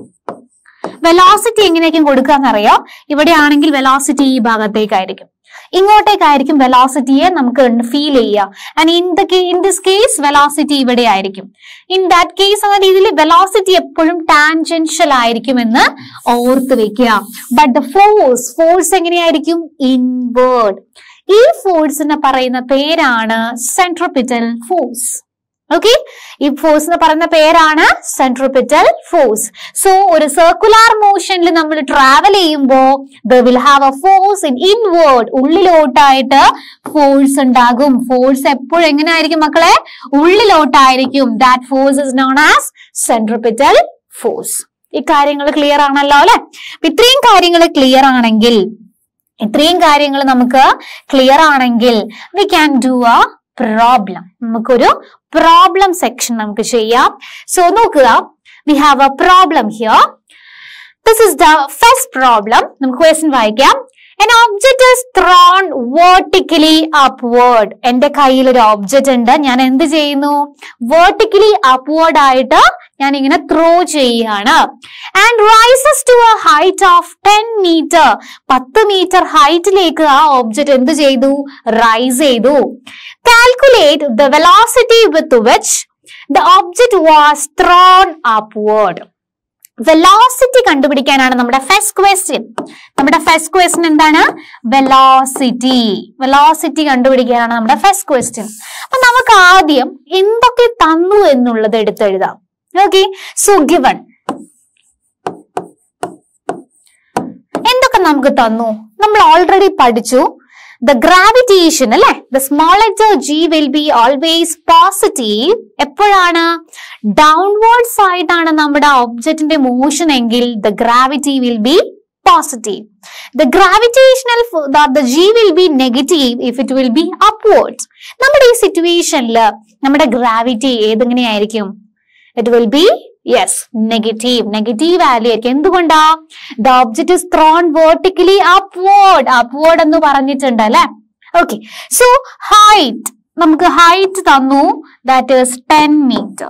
വെലോസിറ്റി എങ്ങനെയായിരിക്കും കൊടുക്കാന്നറിയോ? ഇവിടെ ആണെങ്കിൽ വെലോസിറ്റി ഈ ഭാഗത്തേക്കായിരിക്കും, ഇങ്ങോട്ടേക്കായിരിക്കും വെലോസിറ്റിയെ നമുക്ക് ഫീൽ ചെയ്യുക. And in the in this case velocity ഇവിടെ ആയിരിക്കും. ഇൻ ദാറ്റ് കേസ് എന്ന രീതിയിൽ വെലോസിറ്റി എപ്പോഴും ടാൻജൻഷ്യൽ ആയിരിക്കും എന്ന് ഓർത്ത് വെക്കുക. ബട്ട് ദ ഫോഴ്സ് ഫോഴ്സ് എങ്ങനെയായിരിക്കും? ഇൻവേർഡ്. ഈ ഫോഴ്സിനെ പറയുന്ന പേരാണ് സെൻട്രിപിറ്റൽ ഫോഴ്സ്. ഓക്കെ, ഈ ഫോഴ്സ് എന്ന് പറയുന്ന പേരാണ് സെൻട്രിപിറ്റൽ ഫോഴ്സ്. സോ ഒരു സർക്കുലാർ മോഷനിൽ നമ്മൾ ട്രാവൽ ചെയ്യുമ്പോൾ there will have a force in inward, ഉള്ളിലോട്ടായിട്ട് ഫോഴ്സ് ഉണ്ടാകും. ഫോഴ്സ് എപ്പോഴും എങ്ങനെ ആയിരിക്കും മക്കളെ? ഉള്ളിലോട്ടായിരിക്കും. That force is known as centripetal force. ഈ കാര്യങ്ങൾ ക്ലിയർ ആണല്ലോ അല്ലെ? ഇത്രയും കാര്യങ്ങൾ ക്ലിയർ ആണെങ്കിൽ ഇത്രയും കാര്യങ്ങൾ നമുക്ക് ക്ലിയർ ആണെങ്കിൽ we can do a problem. നമുക്കൊരു പ്രോബ്ലം സെക്ഷൻ നമുക്ക് ചെയ്യാം. സോ നോക്കുക, we have a problem here. This is the first problem. നമുക്ക് ക്വസ്റ്റ്യൻ വായിക്കാം. An object is thrown vertically upward. എന്റെ കയ്യിൽ ഒരു ഒബ്ജക്റ്റ് ഉണ്ട്, ഞാൻ എന്ത് ചെയ്യുന്നു? vertically upward ആയിട്ട് ഞാൻ ഇങ്ങനെ ത്രോ ചെയ്യുകയാണ്. And rises to a height of ten meter. പത്ത് മീറ്റർ ഹൈറ്റിലേക്ക് ആ ഒബ്ജക്റ്റ് എന്ത് ചെയ്തു? റൈസ് ചെയ്തു. Calculate the velocity with which the object was thrown upward. Velocity കണ്ടുപിടിക്കാനാണ് നമ്മുടെ ഫസ്റ്റ് ക്വസ്റ്റ്യൻ. നമ്മുടെ ഫസ്റ്റ് ക്വസ്റ്റ്യൻ എന്താണ്? വെലോസിറ്റി. വെലോസിറ്റി കണ്ടുപിടിക്കാനാണ് നമ്മുടെ ഫസ്റ്റ് ക്വസ്റ്റ്യൻ. അപ്പൊ നമുക്ക് ആദ്യം എന്തൊക്കെ തന്നു എന്നുള്ളത് എടുത്തെഴുതാം. ഓക്കെ, സോ ഗിവൺ എന്തൊക്കെ നമുക്ക് തന്നു നമ്മൾ ഓൾറെഡി പഠിച്ചു. The gravitation അല്ലെ, the small letter g will be always positive. എപ്പോഴാണ്? downwards ആയിട്ടാണ് നമ്മുടെ ഒബ്ജക്റ്റിന്റെ മോഷൻ എങ്കിൽ the gravity will be positive. The gravitational that the g will be negative if it will be upwards. നമ്മുടെ ഈ സിറ്റുവേഷനിൽ നമ്മുടെ ഗ്രാവിറ്റി ഏതെങ്ങനെയായിരിക്കും? It will be yes negative. Negative value ആയിരിക്കും. എന്തുകൊണ്ടാ? The object is thrown vertically upward. Upward എന്ന് പറഞ്ഞിട്ടുണ്ട് അല്ലെ. Okay, so height നമുക്ക് ഹൈറ്റ് തന്നു, that is ten meter.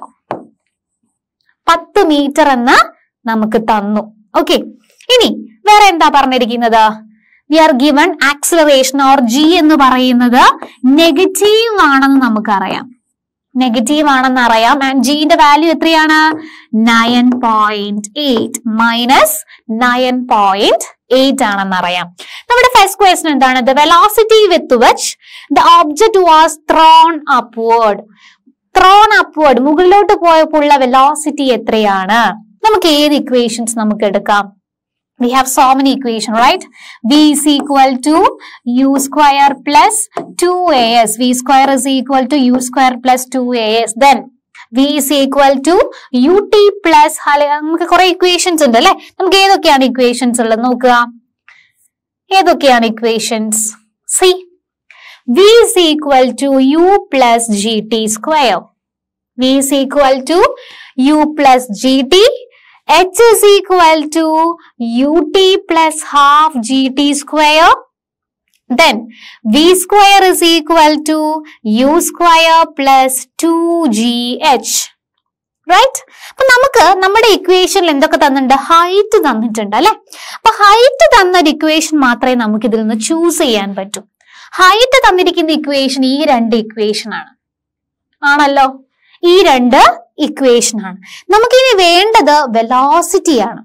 പത്ത് മീറ്റർ എന്ന് നമുക്ക് തന്നു. ഓക്കെ, ഇനി വേറെ എന്താ പറഞ്ഞിരിക്കുന്നത്? We are given acceleration or g എന്ന് പറയുന്നത് നെഗറ്റീവ് ആണെന്ന് നമുക്കറിയാം. നെഗറ്റീവ് ആണെന്ന് അറിയാം. ആൻഡ് ജിന്റെ വാല്യൂ എത്രയാണ്? Nine point eight minus nine point eight ആണെന്ന് അറിയാം. നമ്മുടെ ഫസ്റ്റ് ക്വസ്റ്റ്യൻ എന്താണ്? The velocity with which the object was thrown upward. Thrown upward മുകളിലോട്ട് പോയപ്പോൾ ഉള്ള വെലോസിറ്റി എത്രയാണ്? നമുക്ക് ഏത് ഇക്വേഷൻസ് നമുക്ക് എടുക്കാം? We have so many equations, right? V is equal to u square plus two a s. V square is equal to u square plus two a s. Then V is equal to ut plus നമുക്ക് കുറെ equations ഉണ്ട് അല്ലെ. നമുക്ക് ഏതൊക്കെയാണ് equations ഉള്ളത് നോക്കുക. ഏതൊക്കെയാണ് equations? See, V is equal to u plus gt square. V is equal to u plus gt. H is equal to ut plus half gt square. Then v square is equal to u square plus two g h. Right? അപ്പൊ നമുക്ക് നമ്മുടെ ഇക്വേഷനിൽ എന്തൊക്കെ തന്നിട്ടുണ്ട്? Height തന്നിട്ടുണ്ട് അല്ലെ. അപ്പൊ height തന്ന ഇക്വേഷൻ മാത്രമേ നമുക്ക് ഇതിൽ നിന്ന് ചൂസ് ചെയ്യാൻ പറ്റൂ. ഹൈറ്റ് തന്നിരിക്കുന്ന ഇക്വേഷൻ ഈ രണ്ട് ഇക്വേഷൻ ആണ് ആണല്ലോ. ഈ രണ്ട് ഇക്വേഷൻ ആണ്. നമുക്കിനി വേണ്ടത് വെലോസിറ്റി ആണ്.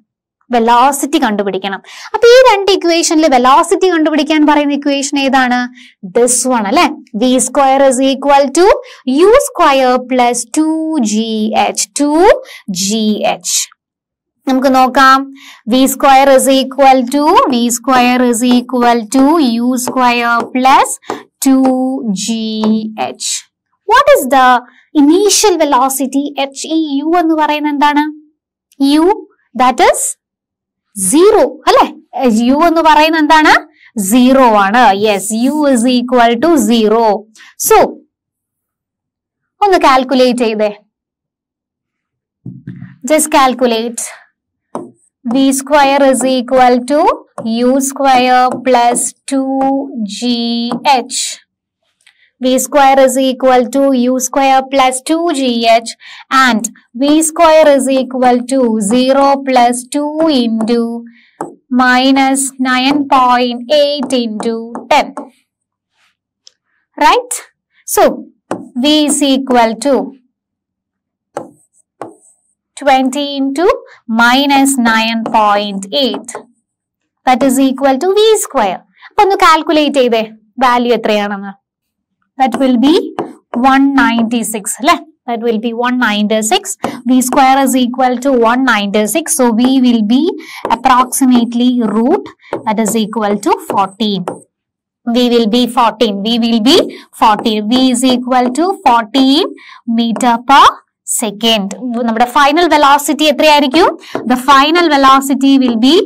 വെലോസിറ്റി കണ്ടുപിടിക്കണം. അപ്പൊ ഈ രണ്ട് ഇക്വേഷനിൽ വെലോസിറ്റി കണ്ടുപിടിക്കാൻ പറയുന്ന ഇക്വേഷൻ ഏതാണ്? ദിസ് വൺ അല്ലെ. V square is equal to U square plus two G h two G h. നമുക്ക് നോക്കാം. V square is equal to v square is equal to U square plus two G h. What is the initial velocity? H ഈ u എന്ന് പറയുന്നത് എന്താണ്? U that is zero അല്ലെ. U എന്ന് പറയുന്നത് എന്താണ്? സീറോ ആണ്. Yes, u is equal to zero. So ഒന്ന് കാൽക്കുലേറ്റ് ചെയ്തേ. Just calculate. V square is equal to u square plus two G H. V square is equal to u square plus two G H and V square is equal to zero plus two into minus nine point eight into ten. Right? So, V is equal to twenty into minus nine point eight. That is equal to V square. അപ്പൊ ഒന്ന് calculate ചെയ്തേ value എത്രയാണെന്ന്. That will be one ninety-six അല്ലെ. That will be one ninety-six. V square is equal to one ninety-six. So V will be approximately root that is equal to fourteen. V will be fourteen. V will be fourteen. V is equal to fourteen meter per second. നമ്മുടെ final velocity എത്രയായിരിക്കും? The final velocity will be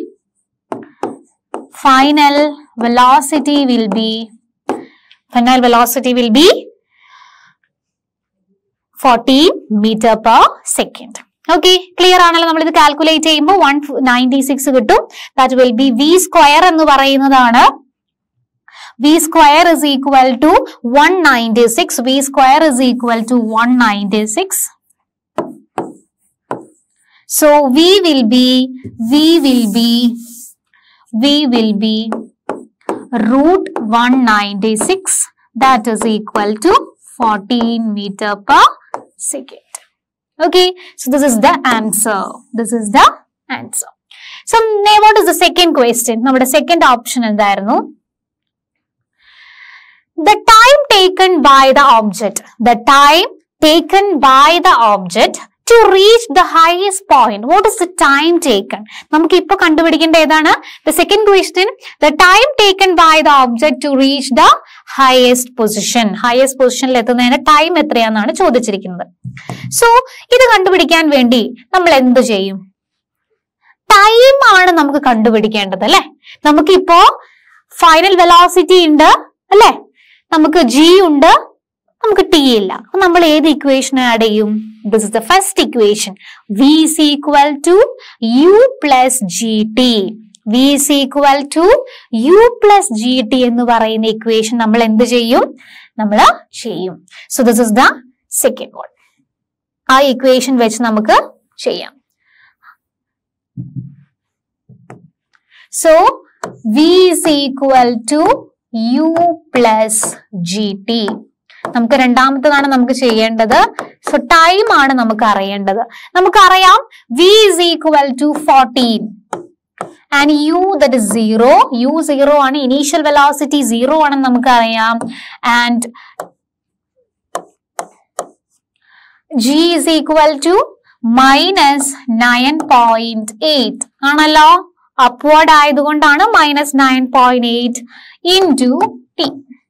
final velocity will be final velocity will be fourteen meter per second. Okay, clear ആണല്ലോ. നമ്മൾ ഇത് calculate ചെയ്യുമ്പോൾ one ninety-six കിട്ടും. That will be V square എന്ന് പറയുന്നതാണ്. V square is equal to one ninety-six. V square is equal to one ninety-six. So V will be, V will be, V will be root one ninety-six. That is equal to fourteen meter per second. Okay, so this is the answer. This is the answer. So now what is the second question? Now the second option is there. No? The time taken by the object. The time taken by the object to reach the highest point. What is the time taken? നമുക്ക് ഇപ്പോൾ കണ്ടുപിടിക്കേണ്ട ഏതാണ്? The second question, the time taken by the object to reach the highest position. Highest positionൽ എത്തുന്നതിന് time എത്രയാണെന്നാണ് ചോദിച്ചിരിക്കുന്നത്. So ഇത് കണ്ടുപിടിക്കാൻ വേണ്ടി നമ്മൾ എന്ത് ചെയ്യും? ടൈം ആണ് നമുക്ക് കണ്ടുപിടിക്കേണ്ടത് അല്ലെ. നമുക്കിപ്പോ ഫൈനൽ വെലോസിറ്റി ഉണ്ട് അല്ലെ, നമുക്ക് ജി ഉണ്ട്, നമുക്ക് ടി ഇല്ല. അപ്പൊ നമ്മൾ ഏത് ഇക്വേഷൻ ആഡ് ചെയ്യും? This is the first equation. V is equal to u plus gt. V is equal to u plus gt എന്ന് പറയുന്ന ഇക്വേഷൻ നമ്മൾ എന്ത് ചെയ്യും? നമ്മൾ ചെയ്യും. So this is the second one. ആ ഇക്വേഷൻ വെച്ച് നമുക്ക് ചെയ്യാം. So V is equal to u plus gt. നമുക്ക് രണ്ടാമത്തേതാണ് നമുക്ക് ചെയ്യേണ്ടത്. സോ ടൈം ആണ് നമുക്ക് അറിയേണ്ടത്. നമുക്കറിയാം V is equal to fourteen and u that is zero. u zero ആണ്, ഇനീഷ്യൽ വെലോസിറ്റി zero ആണെന്ന് നമുക്കറിയാം. And G is equal to minus nine point eight ആണല്ലോ. അപ്വേർഡ് ആയതുകൊണ്ടാണ് minus nine point eight into t.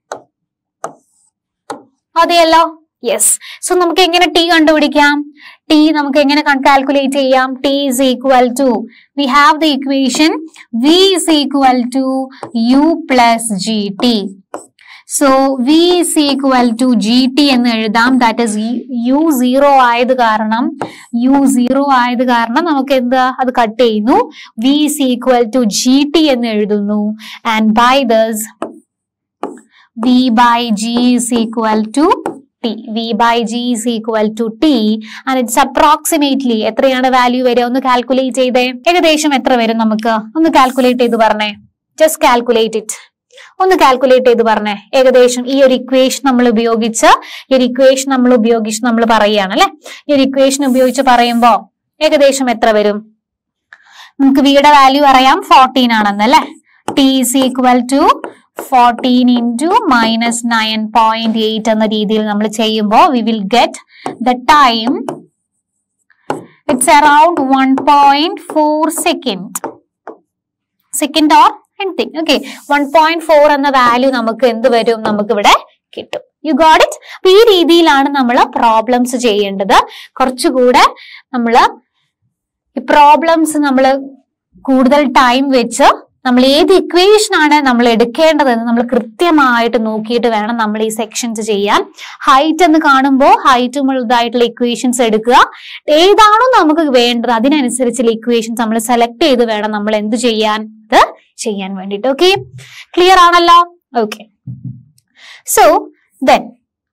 അതെയല്ലോ. Yes. So നമുക്ക് എങ്ങനെ t കണ്ടുപിടിക്കാം? T നമുക്ക് എങ്ങനെ കാൽക്കുലേറ്റ് ചെയ്യാം? T is equal to, we have the equation V is equal to u plus gt. So V is equal to gt എന്ന് എഴുതാം. That is u zero ആയത് കാരണം u സീറോ ആയത് കാരണം നമുക്ക് എന്താ അത് കട്ട് ചെയ്യുന്നു. V is equal to gt എന്ന് എഴുതുന്നു. And by this V by G is equal to T. V by G is equal to T and it's approximately എത്രയാണ് വാല്യൂ വരിക? ഒന്ന് കാൽക്കുലേറ്റ് ചെയ്തേ. ഏകദേശം എത്ര വരും നമുക്ക്? ഒന്ന് കാൽക്കുലേറ്റ് ചെയ്ത് പറഞ്ഞേ. Just calculate it. ഒന്ന് കാൽക്കുലേറ്റ് ചെയ്ത് പറഞ്ഞേ. ഏകദേശം ഈ ഒരു ഇക്വേഷൻ നമ്മൾ ഉപയോഗിച്ച് ഈ ഒരു ഇക്വേഷൻ നമ്മൾ ഉപയോഗിച്ച് നമ്മൾ പറയുകയാണ് അല്ലെ. ഈ ഒരു ഇക്വേഷൻ ഉപയോഗിച്ച് പറയുമ്പോൾ ഏകദേശം എത്ര വരും? നമുക്ക് വിയുടെ വാല്യൂ അറിയാം ഫോർട്ടീൻ ആണെന്നല്ലേ. T is equal to fourteen into minus nine point eight എന്ന രീതിയിൽ നമ്മൾ ചെയ്യുമ്പോൾ we will get the time it's around one point four second second or anything. Okay, one point four എന്ന വാല്യൂ നമുക്ക് എന്ത് വരും, നമുക്ക് ഇവിടെ കിട്ടും. You got it. അപ്പൊ ഈ രീതിയിലാണ് നമ്മൾ പ്രോബ്ലംസ് ചെയ്യേണ്ടത്. കുറച്ചുകൂടെ നമ്മള് ഈ പ്രോബ്ലംസ് നമ്മൾ കൂടുതൽ ടൈം വെച്ച് നമ്മൾ ഏത് ഇക്വേഷൻ ആണ് നമ്മൾ എടുക്കേണ്ടതെന്ന് നമ്മൾ കൃത്യമായിട്ട് നോക്കിയിട്ട് വേണം നമ്മൾ ഈ സെക്ഷൻസ് ചെയ്യാൻ. ഹൈറ്റ് എന്ന് കാണുമ്പോൾ ഹൈറ്റുമുള്ളതായിട്ടുള്ള ഇക്വേഷൻസ് എടുക്കുക. ഏതാണോ നമുക്ക് വേണ്ടത് അതിനനുസരിച്ചുള്ള ഇക്വേഷൻസ് നമ്മൾ സെലക്ട് ചെയ്ത് വേണം നമ്മൾ എന്ത് ചെയ്യാൻ, ഇത് ചെയ്യാൻ വേണ്ടിട്ട്. ഓക്കെ, ക്ലിയർ ആണല്ലോ? Okay, so then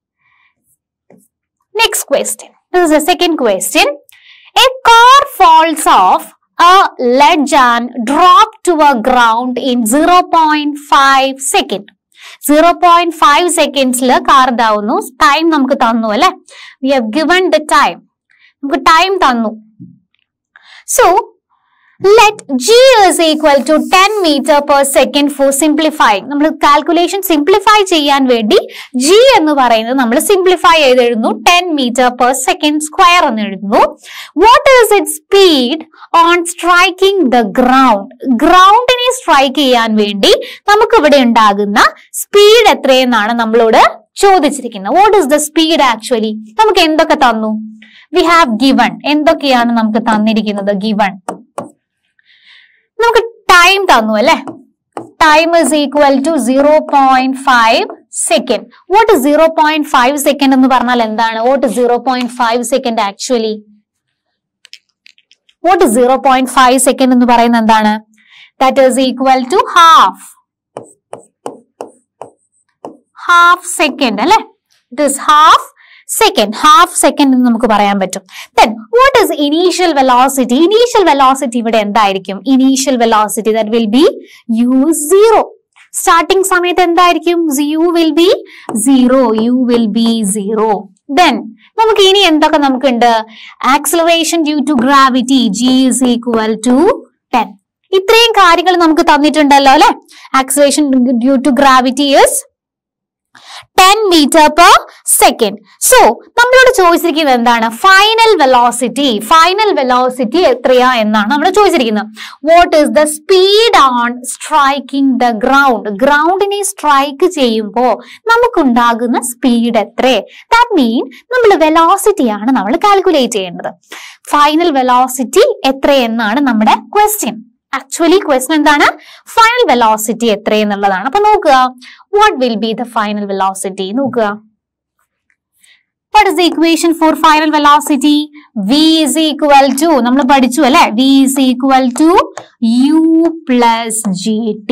next question, this is the second question. A car falls off a ledge and drop to a ground in zero point five second. zero point five seconds la car daavunu. Time namukku thannu alle, we have given the time, namukku time thannu. So let g is equal to ten meter per second for simplifying. നമ്മൾ calculation simplify ചെയ്യാൻ വേണ്ടി g എന്ന് പറയുന്നത് നമ്മൾ simplify ചെയ്ത് എഴുതുന്നു. ten meter per second square എന്ന് എഴുതുന്നു. What is its speed on striking the ground? ഗ്രൗണ്ടിനെ സ്ട്രൈക്ക് ചെയ്യാൻ വേണ്ടി നമുക്ക് ഇവിടെ ഉണ്ടാകുന്ന സ്പീഡ് എത്രയെന്നാണ് നമ്മളോട് ചോദിച്ചിരിക്കുന്നത്. What is the speed actually? നമുക്ക് എന്തൊക്കെ തന്നു? We have given. എന്തൊക്കെയാണ് നമുക്ക് തന്നിരിക്കുന്നത്? Given. നമുക്ക് ടൈം തന്നു അല്ലെ. Time is equal to zero point five second. What is zero point five second എന്ന് പറഞ്ഞാൽ എന്താണ്? What is zero point five second actually? What is zero point five second എന്ന് പറയുന്നത് എന്താണ്? That is equal to half half second അല്ലെ. It is half second, half second എന്ന് നമുക്ക് പറയാൻ പറ്റും. Then what is initial velocity? Initial velocity ഇവിടെ എന്തായിരിക്കും? Initial velocity that will be u zero. Starting സമയത്ത് എന്തായിരിക്കും? u will be zero. u will be zero. Then നമുക്ക് ഇനി എന്തൊക്കെ നമുക്കുണ്ട്? Acceleration due to gravity g is equal to ten. ഇത്രയും കാര്യങ്ങൾ നമുക്ക് തന്നിട്ടുണ്ടല്ലോ അല്ലെ. Acceleration due to gravity is ten meter per second. So നമ്മളോട് ചോദിച്ചിരിക്കുന്നത് എന്താണ്? Final velocity. ഫൈനൽ വെലോസിറ്റി എത്രയാ എന്നാണ് നമ്മൾ ചോദിച്ചിരിക്കുന്നത്. What is the speed on striking the ground? ഗ്രൗണ്ടിനെ സ്ട്രൈക്ക് ചെയ്യുമ്പോൾ നമുക്കുണ്ടാകുന്ന സ്പീഡ് എത്ര? ദാറ്റ് മീൻ നമ്മൾ വെലോസിറ്റിയാണ് നമ്മൾ കാൽക്കുലേറ്റ് ചെയ്യേണ്ടത്. ഫൈനൽ വെലോസിറ്റി എത്ര എന്നാണ് നമ്മുടെ ക്വസ്റ്റ്യൻ. ആക്ച്വലി ക്വസ്റ്റൻ എന്താണ്? ഫൈനൽ വെലോസിറ്റി എത്ര എന്നുള്ളതാണ്. അപ്പൊ നോക്കുക, what will be the final velocity? നോക്കുക, what is the equation for final velocity? v is equal to, നമ്മൾ പഠിച്ചു അല്ലെ, v is equal to u plus gt.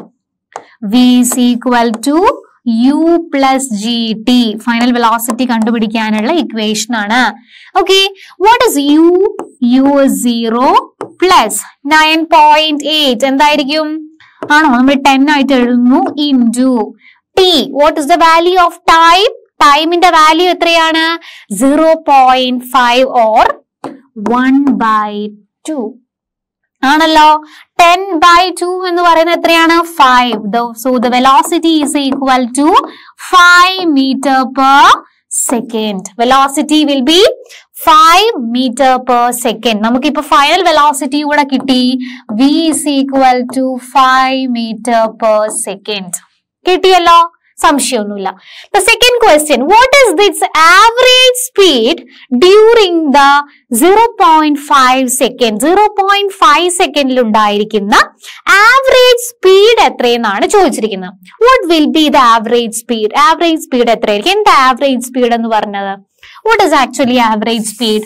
v is equal to u plus gt. Final velocity കണ്ടുപിടിക്കാനുള്ള equation ആണ്. Okay, what is u? u is zero plus nine point eight എന്തായിരിക്കും? ആണോ, നമ്മൾ ten ആയിട്ട് എഴുതുന്നു. Into t. What is the value of time? ടൈമിന്റെ value എത്രയാണ്? Zero point five or one by two ആണല്ലോ. ടെൻ ബൈ ടു എന്ന് പറയുന്നത് എത്രയാണ്? Five. So the velocity is equal to five metre per second. Velocity will be five metre per second. നമുക്കിപ്പോ final velocity കൂടെ കിട്ടി. v is equal to five metre per second. കിട്ടിയല്ലോ, സംശയമൊന്നുമില്ല. The second question, what is this average speed during the zero point five second? zero point five സെക്കൻഡിൽ ഉണ്ടായിരിക്കുന്ന average speed എത്രയെന്നാണ് ചോദിച്ചിരിക്കുന്നത്. What will be the average speed? Average speed എത്രയായിരിക്കും? എന്താ average speed എന്ന് പറഞ്ഞത്? What is actually average speed?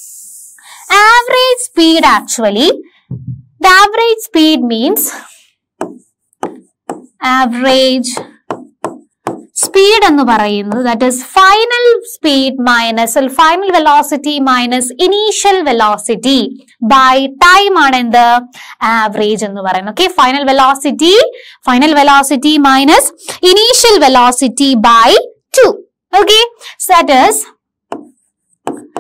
Average speed actually, the average speed means average speed എന്ന് പറയുന്നത് that is final speed minus final velocity minus initial velocity by time ആണ് എന്ത്? average എന്ന് പറയുന്നത്. Okay, final velocity final velocity minus initial velocity by two. Okay, so that is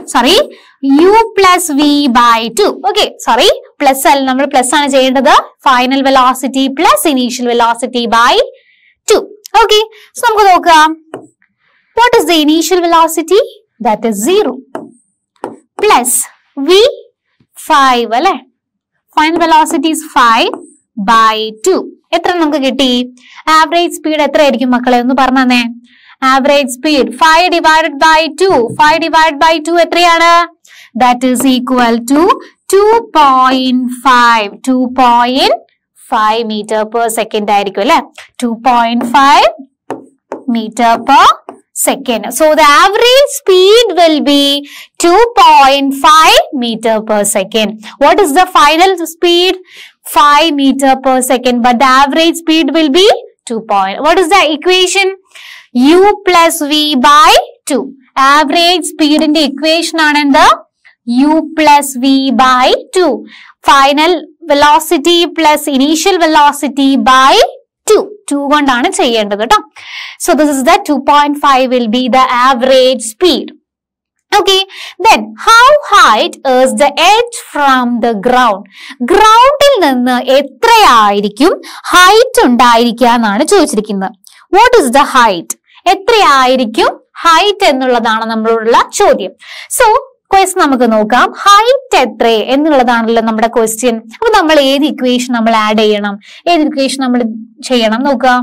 sorry u plus v by two. Okay, sorry plus അല്ല, നമ്മൾ plus ആണ് ചെയ്യേണ്ടത്. Final velocity plus initial velocity by two. Okay, so നമുക്ക് നോക്കാം. What is the initial velocity? That is zero plus v five അല്ലെ. Final velocity is five by two. എത്ര നമുക്ക് കിട്ടി? ആവറേജ് സ്പീഡ് എത്ര ആയിരിക്കും മക്കളെ? ഒന്ന് പറഞ്ഞേ. Average speed five divided by two. Five divide by two എത്രയാണ്? That is equal to two point five. Two point five metre per second ആയിരിക്കും അല്ലെ. Two point five metre per second. So the average speed will be two point five meter per second. What is the final speed? five meter per second, but the average speed will be two point. What is the equation? U plus V by two. Average speed in the equation ആണ് എന്ത്? U plus V by two. Final velocity plus initial velocity by two. two കൊണ്ടാണ് ചെയ്യേണ്ടത് കേട്ടോ. So this is the two point five will be the average speed. Okay, then how height is the edge from the ground? Groundil നിന്ന് എത്രയായിരിക്കും height ഉണ്ടായിരിക്കുക എന്നാണ് ചോദിച്ചിരിക്കുന്നത്. What is the height? എത്രയായിരിക്കും height എന്നുള്ളതാണ് നമ്മളോടുള്ള ചോദ്യം. So ക്വസ്റ്റ്യൻ നമുക്ക് നോക്കാം. ഹൈറ്റ് എത്ര എന്നുള്ളതാണല്ലോ നമ്മുടെ ക്വസ്റ്റ്യൻ. അപ്പൊ നമ്മൾ ഏത് ഇക്വേഷൻ നമ്മൾ ആഡ് ചെയ്യണം? ഏത് ഇക്വേഷൻ നമ്മൾ ചെയ്യണം നോക്കാം.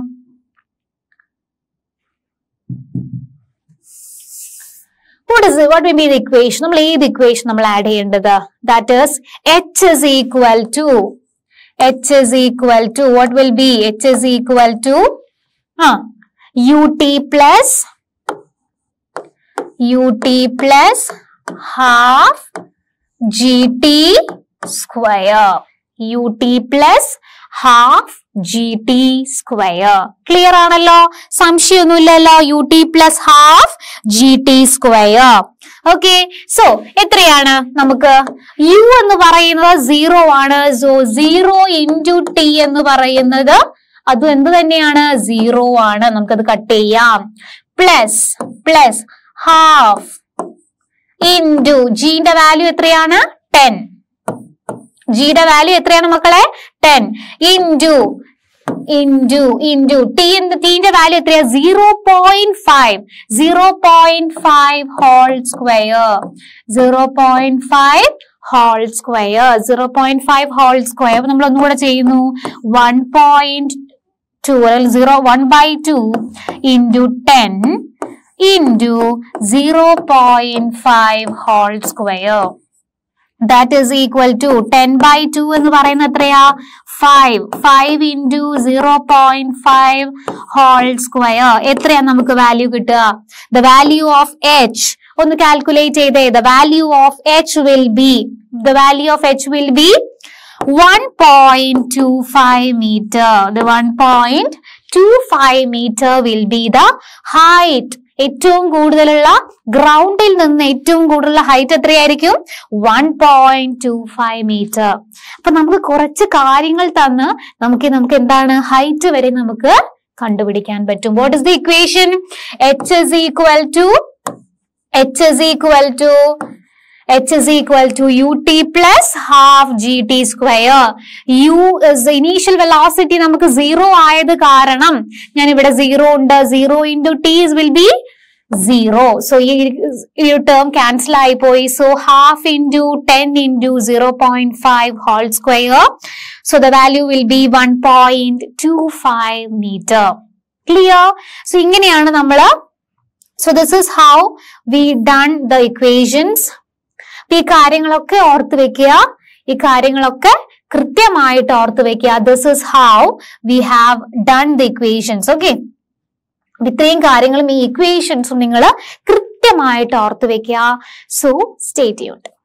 What is it? What will be the equation? നമ്മൾ ഏത് ഇക്വേഷൻ നമ്മൾ ആഡ് ചെയ്യേണ്ടത്? That is h is equal to h is equal to what will be? H is equal to ah ut plus ut plus half gt square. ut plus half gt square. Clear ആണല്ലോ? സംശയമൊന്നുമില്ലല്ലോ. ut plus half gt square. Okay, so എത്രയാണ് നമുക്ക്? u എന്ന് പറയുന്നത് zero ആണ്. So zero into T എന്ന് പറയുന്നത് അതും എന്ത് തന്നെയാണ്? സീറോ ആണ്. നമുക്കത് കട്ട് ചെയ്യാം. പ്ലസ് പ്ലസ് ഹാഫ് ഇൻറ്റു ജിന്റെ വാല്യൂ എത്രയാണ്? ടെൻ. ജിയുടെ വാല്യൂ എത്രയാണ് മക്കളെ? Ten into into into t ടീന്റെ വാല്യൂ എത്രയാ? Zero point five. Zero point five whole square. Zero point five whole square. Zero point five whole square നമ്മൾ ഒന്നുകൂടെ ചെയ്യുന്നു. One point two zero one by two into ten into zero point five whole square. That is equal to ten by two എന്ന് പറയുന്നത് എത്രയാ? five. five into zero point five whole square. എത്രയാ നമുക്ക് value കിട്ടുക? The value of h ഒന്ന് calculate ചെയ്തേ. The value of h will be the value of h will be one point two five meter. The one point two five meter will be the height. ഏറ്റവും കൂടുതലുള്ള ഗ്രൗണ്ടിൽ നിന്ന് ഏറ്റവും കൂടുതലുള്ള height എത്രയായിരിക്കും? One point two five metre. അപ്പൊ നമുക്ക് കുറച്ച് കാര്യങ്ങൾ തന്ന് നമുക്ക് നമുക്ക് എന്താണ് ഹൈറ്റ് വരെ നമുക്ക് കണ്ടുപിടിക്കാൻ പറ്റും. What is the equation? h is equal to h is equal to h is equal to ut plus half gt square. u is the initial velocity നമുക്ക് സീറോ ആയത് കാരണം ഞാൻ ഇവിടെ സീറോ ഉണ്ട്. Zero into t will be zero. So ഈ term cancel ആയി പോയി. So half into ten into zero point five whole square. So the value will be one point two five meter. Clear? So ഇങ്ങനെയാണ് നമ്മള്. So this is how we done the equations. ഈ കാര്യങ്ങളൊക്കെ ഓർത്ത് വെക്കുക. ഈ കാര്യങ്ങളൊക്കെ കൃത്യമായിട്ട് ഓർത്ത് വെക്കുക. This is how we have done the equations. Okay. ഇത്രയും കാര്യങ്ങളും ഈ ഇക്വേഷൻസും നിങ്ങൾ കൃത്യമായിട്ട് ഓർത്ത് വെക്കുക. So stay tuned.